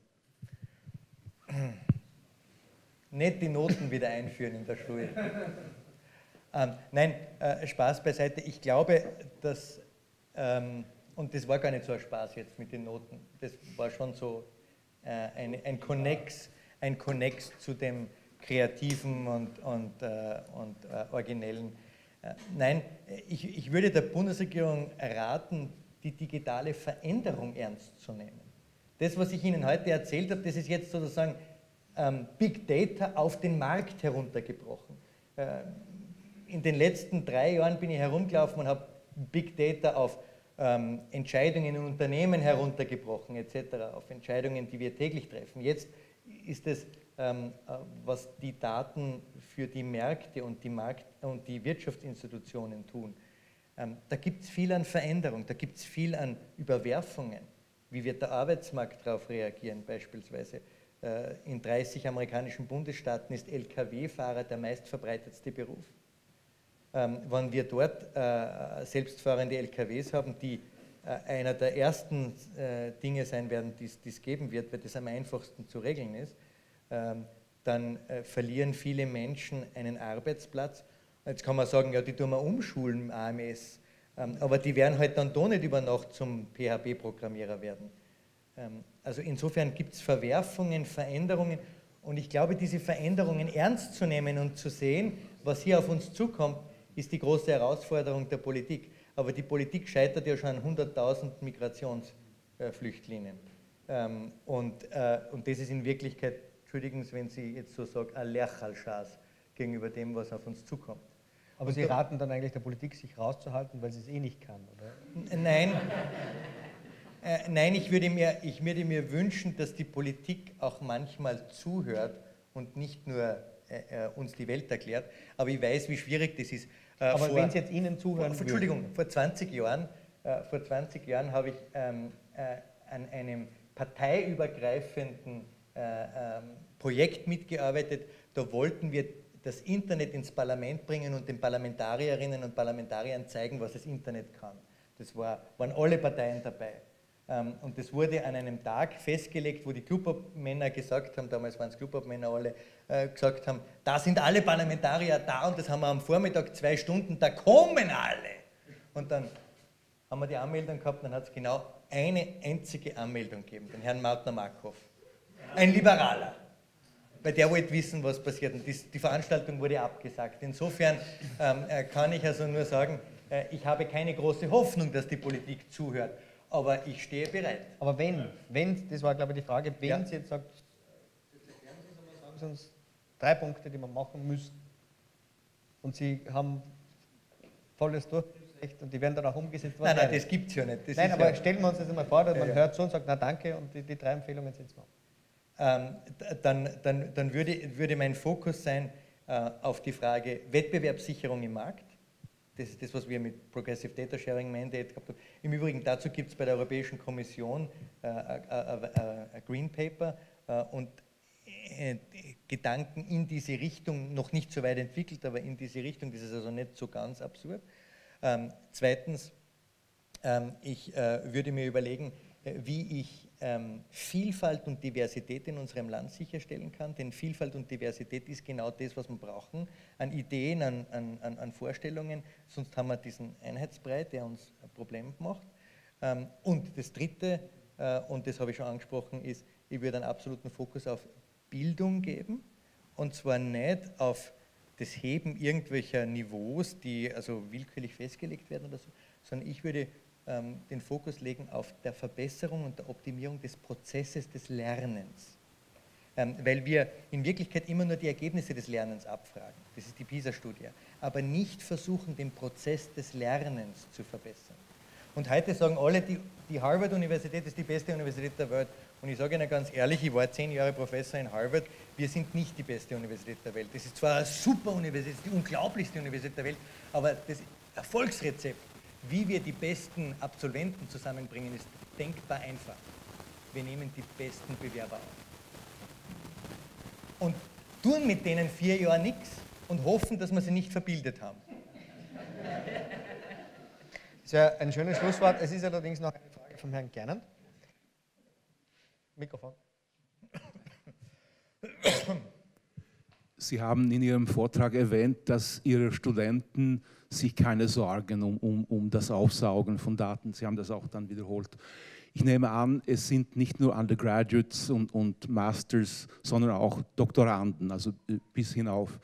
Nicht die Noten wieder einführen in der Schule. ähm, nein, äh, Spaß beiseite. Ich glaube, dass, ähm, und das war gar nicht so ein Spaß jetzt mit den Noten, das war schon so äh, ein, ein Connex, ein Connex zu dem Kreativen und, und, äh, und äh, Originellen. Äh, nein, ich, ich würde der Bundesregierung raten, die digitale Veränderung ernst zu nehmen. Das, was ich Ihnen heute erzählt habe, das ist jetzt sozusagen ähm, Big Data auf den Markt heruntergebrochen. Äh, in den letzten drei Jahren bin ich herumgelaufen und habe Big Data auf ähm, Entscheidungen in Unternehmen heruntergebrochen, et cetera, auf Entscheidungen, die wir täglich treffen. Jetzt ist es Ähm, was die Daten für die Märkte und die, Markt und die Wirtschaftsinstitutionen tun. Ähm, da gibt es viel an Veränderung, da gibt es viel an Überwerfungen. Wie wird der Arbeitsmarkt darauf reagieren beispielsweise? Äh, in dreißig amerikanischen Bundesstaaten ist L K W-Fahrer der meistverbreitetste Beruf. Ähm, wenn wir dort äh, selbstfahrende L K Ws haben, die äh, einer der ersten äh, Dinge sein werden, die es geben wird, weil das am einfachsten zu regeln ist, dann äh, verlieren viele Menschen einen Arbeitsplatz. Jetzt kann man sagen, ja, die tun wir umschulen im A M S, ähm, aber die werden halt dann doch nicht über Nacht zum P H P-Programmierer werden. Ähm, also insofern gibt es Verwerfungen, Veränderungen und ich glaube, diese Veränderungen ernst zu nehmen und zu sehen, was hier auf uns zukommt, ist die große Herausforderung der Politik. Aber die Politik scheitert ja schon an hunderttausend Migrationsflüchtlingen. Ähm, und, äh, und das ist in Wirklichkeit, entschuldigen Sie, wenn Sie jetzt so sagen, ein Lerchalschaß gegenüber dem, was auf uns zukommt. Aber Sie raten dann eigentlich der Politik, sich rauszuhalten, weil sie es eh nicht kann, oder? Nein, Äh, nein, ich würde, mir, ich würde mir wünschen, dass die Politik auch manchmal zuhört und nicht nur äh, uns die Welt erklärt. Aber ich weiß, wie schwierig das ist. Äh, Aber vor, wenn Sie jetzt Ihnen zuhören vor, Entschuldigung, vor zwanzig Jahren, äh, vor zwanzig Jahren habe ich ähm, äh, an einem parteiübergreifenden äh, ähm, Projekt mitgearbeitet. Da wollten wir das Internet ins Parlament bringen und den Parlamentarierinnen und Parlamentariern zeigen, was das Internet kann. Das war, waren alle Parteien dabei. Ähm, und das wurde an einem Tag festgelegt, wo die Clubobmänner gesagt haben, damals waren es Clubobmänner alle, äh, gesagt haben, da sind alle Parlamentarier da und das haben wir am Vormittag zwei Stunden, da kommen alle. Und dann haben wir die Anmeldung gehabt, dann hat es genau eine einzige Anmeldung gegeben, den Herrn Mautner-Markhoff. Ein Liberaler. Weil der wollte wissen, was passiert. Und die, die Veranstaltung wurde abgesagt. Insofern ähm, kann ich also nur sagen, äh, ich habe keine große Hoffnung, dass die Politik zuhört. Aber ich stehe bereit. Aber wenn, wenn, das war glaube ich die Frage, wenn ja. Sie jetzt sagt, sagen Sie uns drei Punkte, die wir machen müssen. Und Sie haben volles Durchgriffsrecht und die werden dann auch umgesetzt. Nein, nein, das gibt es ja nicht. Das nein, aber ja, stellen wir uns das einmal vor, dass ja, man ja. hört zu und sagt, na danke und die, die drei Empfehlungen setzen wir um. Ähm, dann dann, dann würde, würde mein Fokus sein äh, auf die Frage Wettbewerbssicherung im Markt. Das ist das, was wir mit Progressive Data Sharing Mandate gehabt haben. Im Übrigen dazu gibt es bei der Europäischen Kommission äh, ein Green Paper äh, und äh, Gedanken in diese Richtung, noch nicht so weit entwickelt, aber in diese Richtung, das ist also nicht so ganz absurd. Ähm, zweitens, ähm, ich äh, würde mir überlegen, äh, wie ich ähm, Vielfalt und Diversität in unserem Land sicherstellen kann, denn Vielfalt und Diversität ist genau das, was wir brauchen, an Ideen, an, an, an Vorstellungen, sonst haben wir diesen Einheitsbrei, der uns ein Problem macht. Ähm, und das Dritte, äh, und das habe ich schon angesprochen, ist, ich würde einen absoluten Fokus auf Bildung geben, und zwar nicht auf das Heben irgendwelcher Niveaus, die also willkürlich festgelegt werden oder so, sondern ich würde ähm, den Fokus legen auf der Verbesserung und der Optimierung des Prozesses des Lernens. Ähm, weil wir in Wirklichkeit immer nur die Ergebnisse des Lernens abfragen. Das ist die PISA-Studie. Aber nicht versuchen, den Prozess des Lernens zu verbessern. Und heute sagen alle, die, die Harvard-Universität ist die beste Universität der Welt. Und ich sage Ihnen ganz ehrlich, ich war zehn Jahre Professor in Harvard, wir sind nicht die beste Universität der Welt. Das ist zwar eine super Universität, die unglaublichste Universität der Welt, aber das Erfolgsrezept, wie wir die besten Absolventen zusammenbringen, ist denkbar einfach. Wir nehmen die besten Bewerber auf. Und tun mit denen vier Jahre nichts und hoffen, dass wir sie nicht verbildet haben. Das ist ja ein schönes Schlusswort. Es ist allerdings noch eine Frage vom Herrn Gernand. Mikrofon. Sie haben in Ihrem Vortrag erwähnt, dass Ihre Studenten sich keine Sorgen um, um, um das Aufsaugen von Daten, Sie haben das auch dann wiederholt. Ich nehme an, es sind nicht nur Undergraduates und, und Masters, sondern auch Doktoranden, also bis hinauf.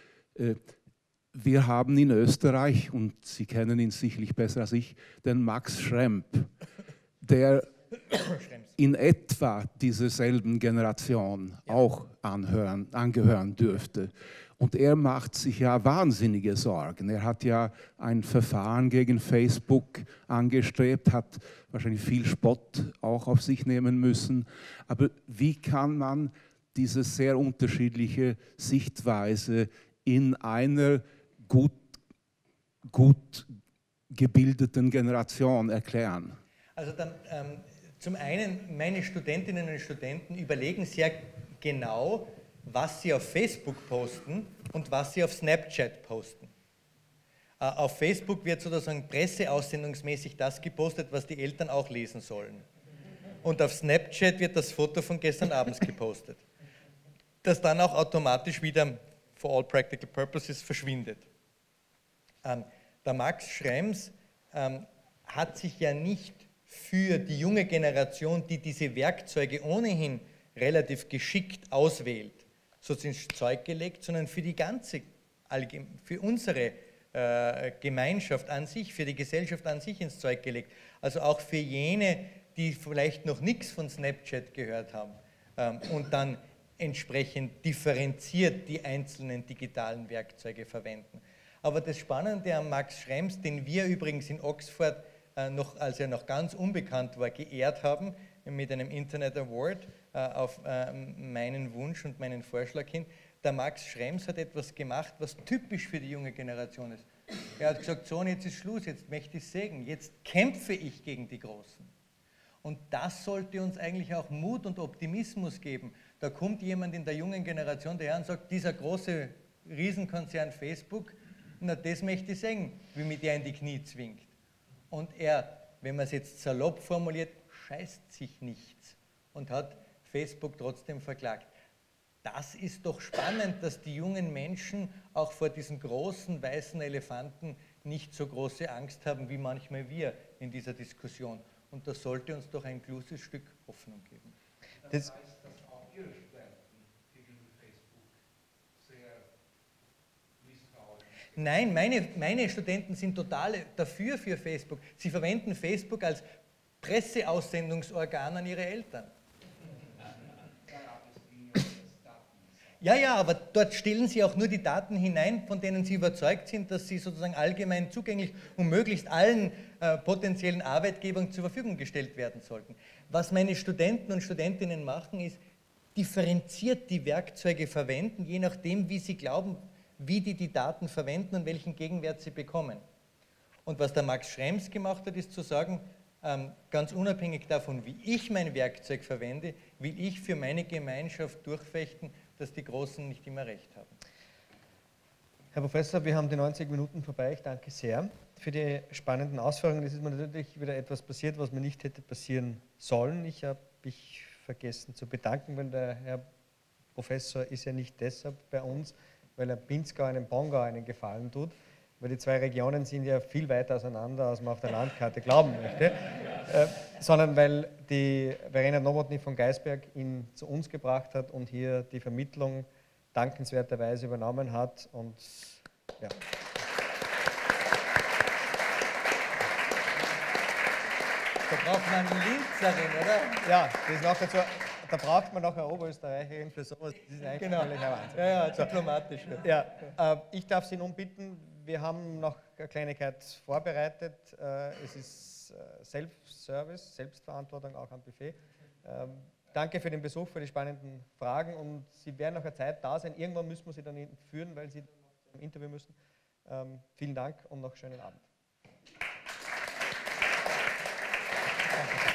Wir haben in Österreich, und Sie kennen ihn sicherlich besser als ich, den Max Schrempp, der in etwa dieser selben Generation ja. auch anhören, angehören dürfte. Und er macht sich ja wahnsinnige Sorgen. Er hat ja ein Verfahren gegen Facebook angestrebt, hat wahrscheinlich viel Spott auch auf sich nehmen müssen. Aber wie kann man diese sehr unterschiedliche Sichtweise in einer gut, gut gebildeten Generation erklären? Also dann, ähm, zum einen, meine Studentinnen und Studenten überlegen sehr genau, was sie auf Facebook posten und was sie auf Snapchat posten. Äh, auf Facebook wird sozusagen presseaussendungsmäßig das gepostet, was die Eltern auch lesen sollen. Und auf Snapchat wird das Foto von gestern abends gepostet, das dann auch automatisch wieder, for all practical purposes, verschwindet. Ähm, der Max Schrems ähm, hat sich ja nicht für die junge Generation, die diese Werkzeuge ohnehin relativ geschickt auswählt, so ins Zeug gelegt, sondern für die ganze, für unsere äh, Gemeinschaft an sich, für die Gesellschaft an sich ins Zeug gelegt. Also auch für jene, die vielleicht noch nichts von Snapchat gehört haben ähm, und dann entsprechend differenziert die einzelnen digitalen Werkzeuge verwenden. Aber das Spannende an Max Schrems, den wir übrigens in Oxford äh, noch, als er noch ganz unbekannt war, geehrt haben mit einem Internet Award äh, auf äh, meinen Wunsch und meinen Vorschlag hin. Der Max Schrems hat etwas gemacht, was typisch für die junge Generation ist. Er hat gesagt, so, und jetzt ist Schluss, jetzt möchte ich sägen, jetzt kämpfe ich gegen die Großen. Und das sollte uns eigentlich auch Mut und Optimismus geben. Da kommt jemand in der jungen Generation daher und sagt, dieser große Riesenkonzern Facebook, na das möchte ich sägen, wie mit der in die Knie zwingt. Und er, wenn man es jetzt salopp formuliert, scheißt sich nichts und hat Facebook trotzdem verklagt. Das ist doch spannend, dass die jungen Menschen auch vor diesen großen weißen Elefanten nicht so große Angst haben, wie manchmal wir in dieser Diskussion. Und das sollte uns doch ein großes Stück Hoffnung geben. Das heißt, dass auch Ihre Studenten gegenüber Facebook sehr misstrauisch sind. Nein, meine, meine Studenten sind total dafür für Facebook. Sie verwenden Facebook als Presseaussendungsorgan an ihre Eltern. Ja, ja, aber dort stellen Sie auch nur die Daten hinein, von denen Sie überzeugt sind, dass sie sozusagen allgemein zugänglich und möglichst allen äh, potenziellen Arbeitgebern zur Verfügung gestellt werden sollten. Was meine Studenten und Studentinnen machen, ist differenziert die Werkzeuge verwenden, je nachdem, wie sie glauben, wie die die Daten verwenden und welchen Gegenwert sie bekommen. Und was der Max Schrems gemacht hat, ist zu sagen, ähm, ganz unabhängig davon, wie ich mein Werkzeug verwende, will ich für meine Gemeinschaft durchfechten, dass die Großen nicht immer recht haben. Herr Professor, wir haben die neunzig Minuten vorbei. Ich danke sehr für die spannenden Ausführungen. Es ist mir natürlich wieder etwas passiert, was mir nicht hätte passieren sollen. Ich habe mich vergessen zu bedanken, weil der Herr Professor ist ja nicht deshalb bei uns, weil er Pinzgau einem Bongau einen Gefallen tut, weil die zwei Regionen sind ja viel weiter auseinander, als man auf der Landkarte glauben möchte, äh, sondern weil die Verena Nowotny von Geisberg ihn zu uns gebracht hat und hier die Vermittlung dankenswerterweise übernommen hat. Und ja. Da braucht man eine Linzerin, oder? Ja, das ist noch dazu, da braucht man noch eine Oberösterreicherin für sowas. Das ist eigentlich Genau. ein Wahnsinn. Ja, ja, diplomatisch. Ja, äh, ich darf Sie nun bitten, wir haben noch eine Kleinigkeit vorbereitet. Äh, es ist äh, Self-Service, Selbstverantwortung auch am Buffet. Ähm, danke für den Besuch, für die spannenden Fragen und Sie werden noch eine Zeit da sein. Irgendwann müssen wir Sie dann führen, weil Sie noch zum Interview müssen. Ähm, vielen Dank und noch schönen Abend. Danke.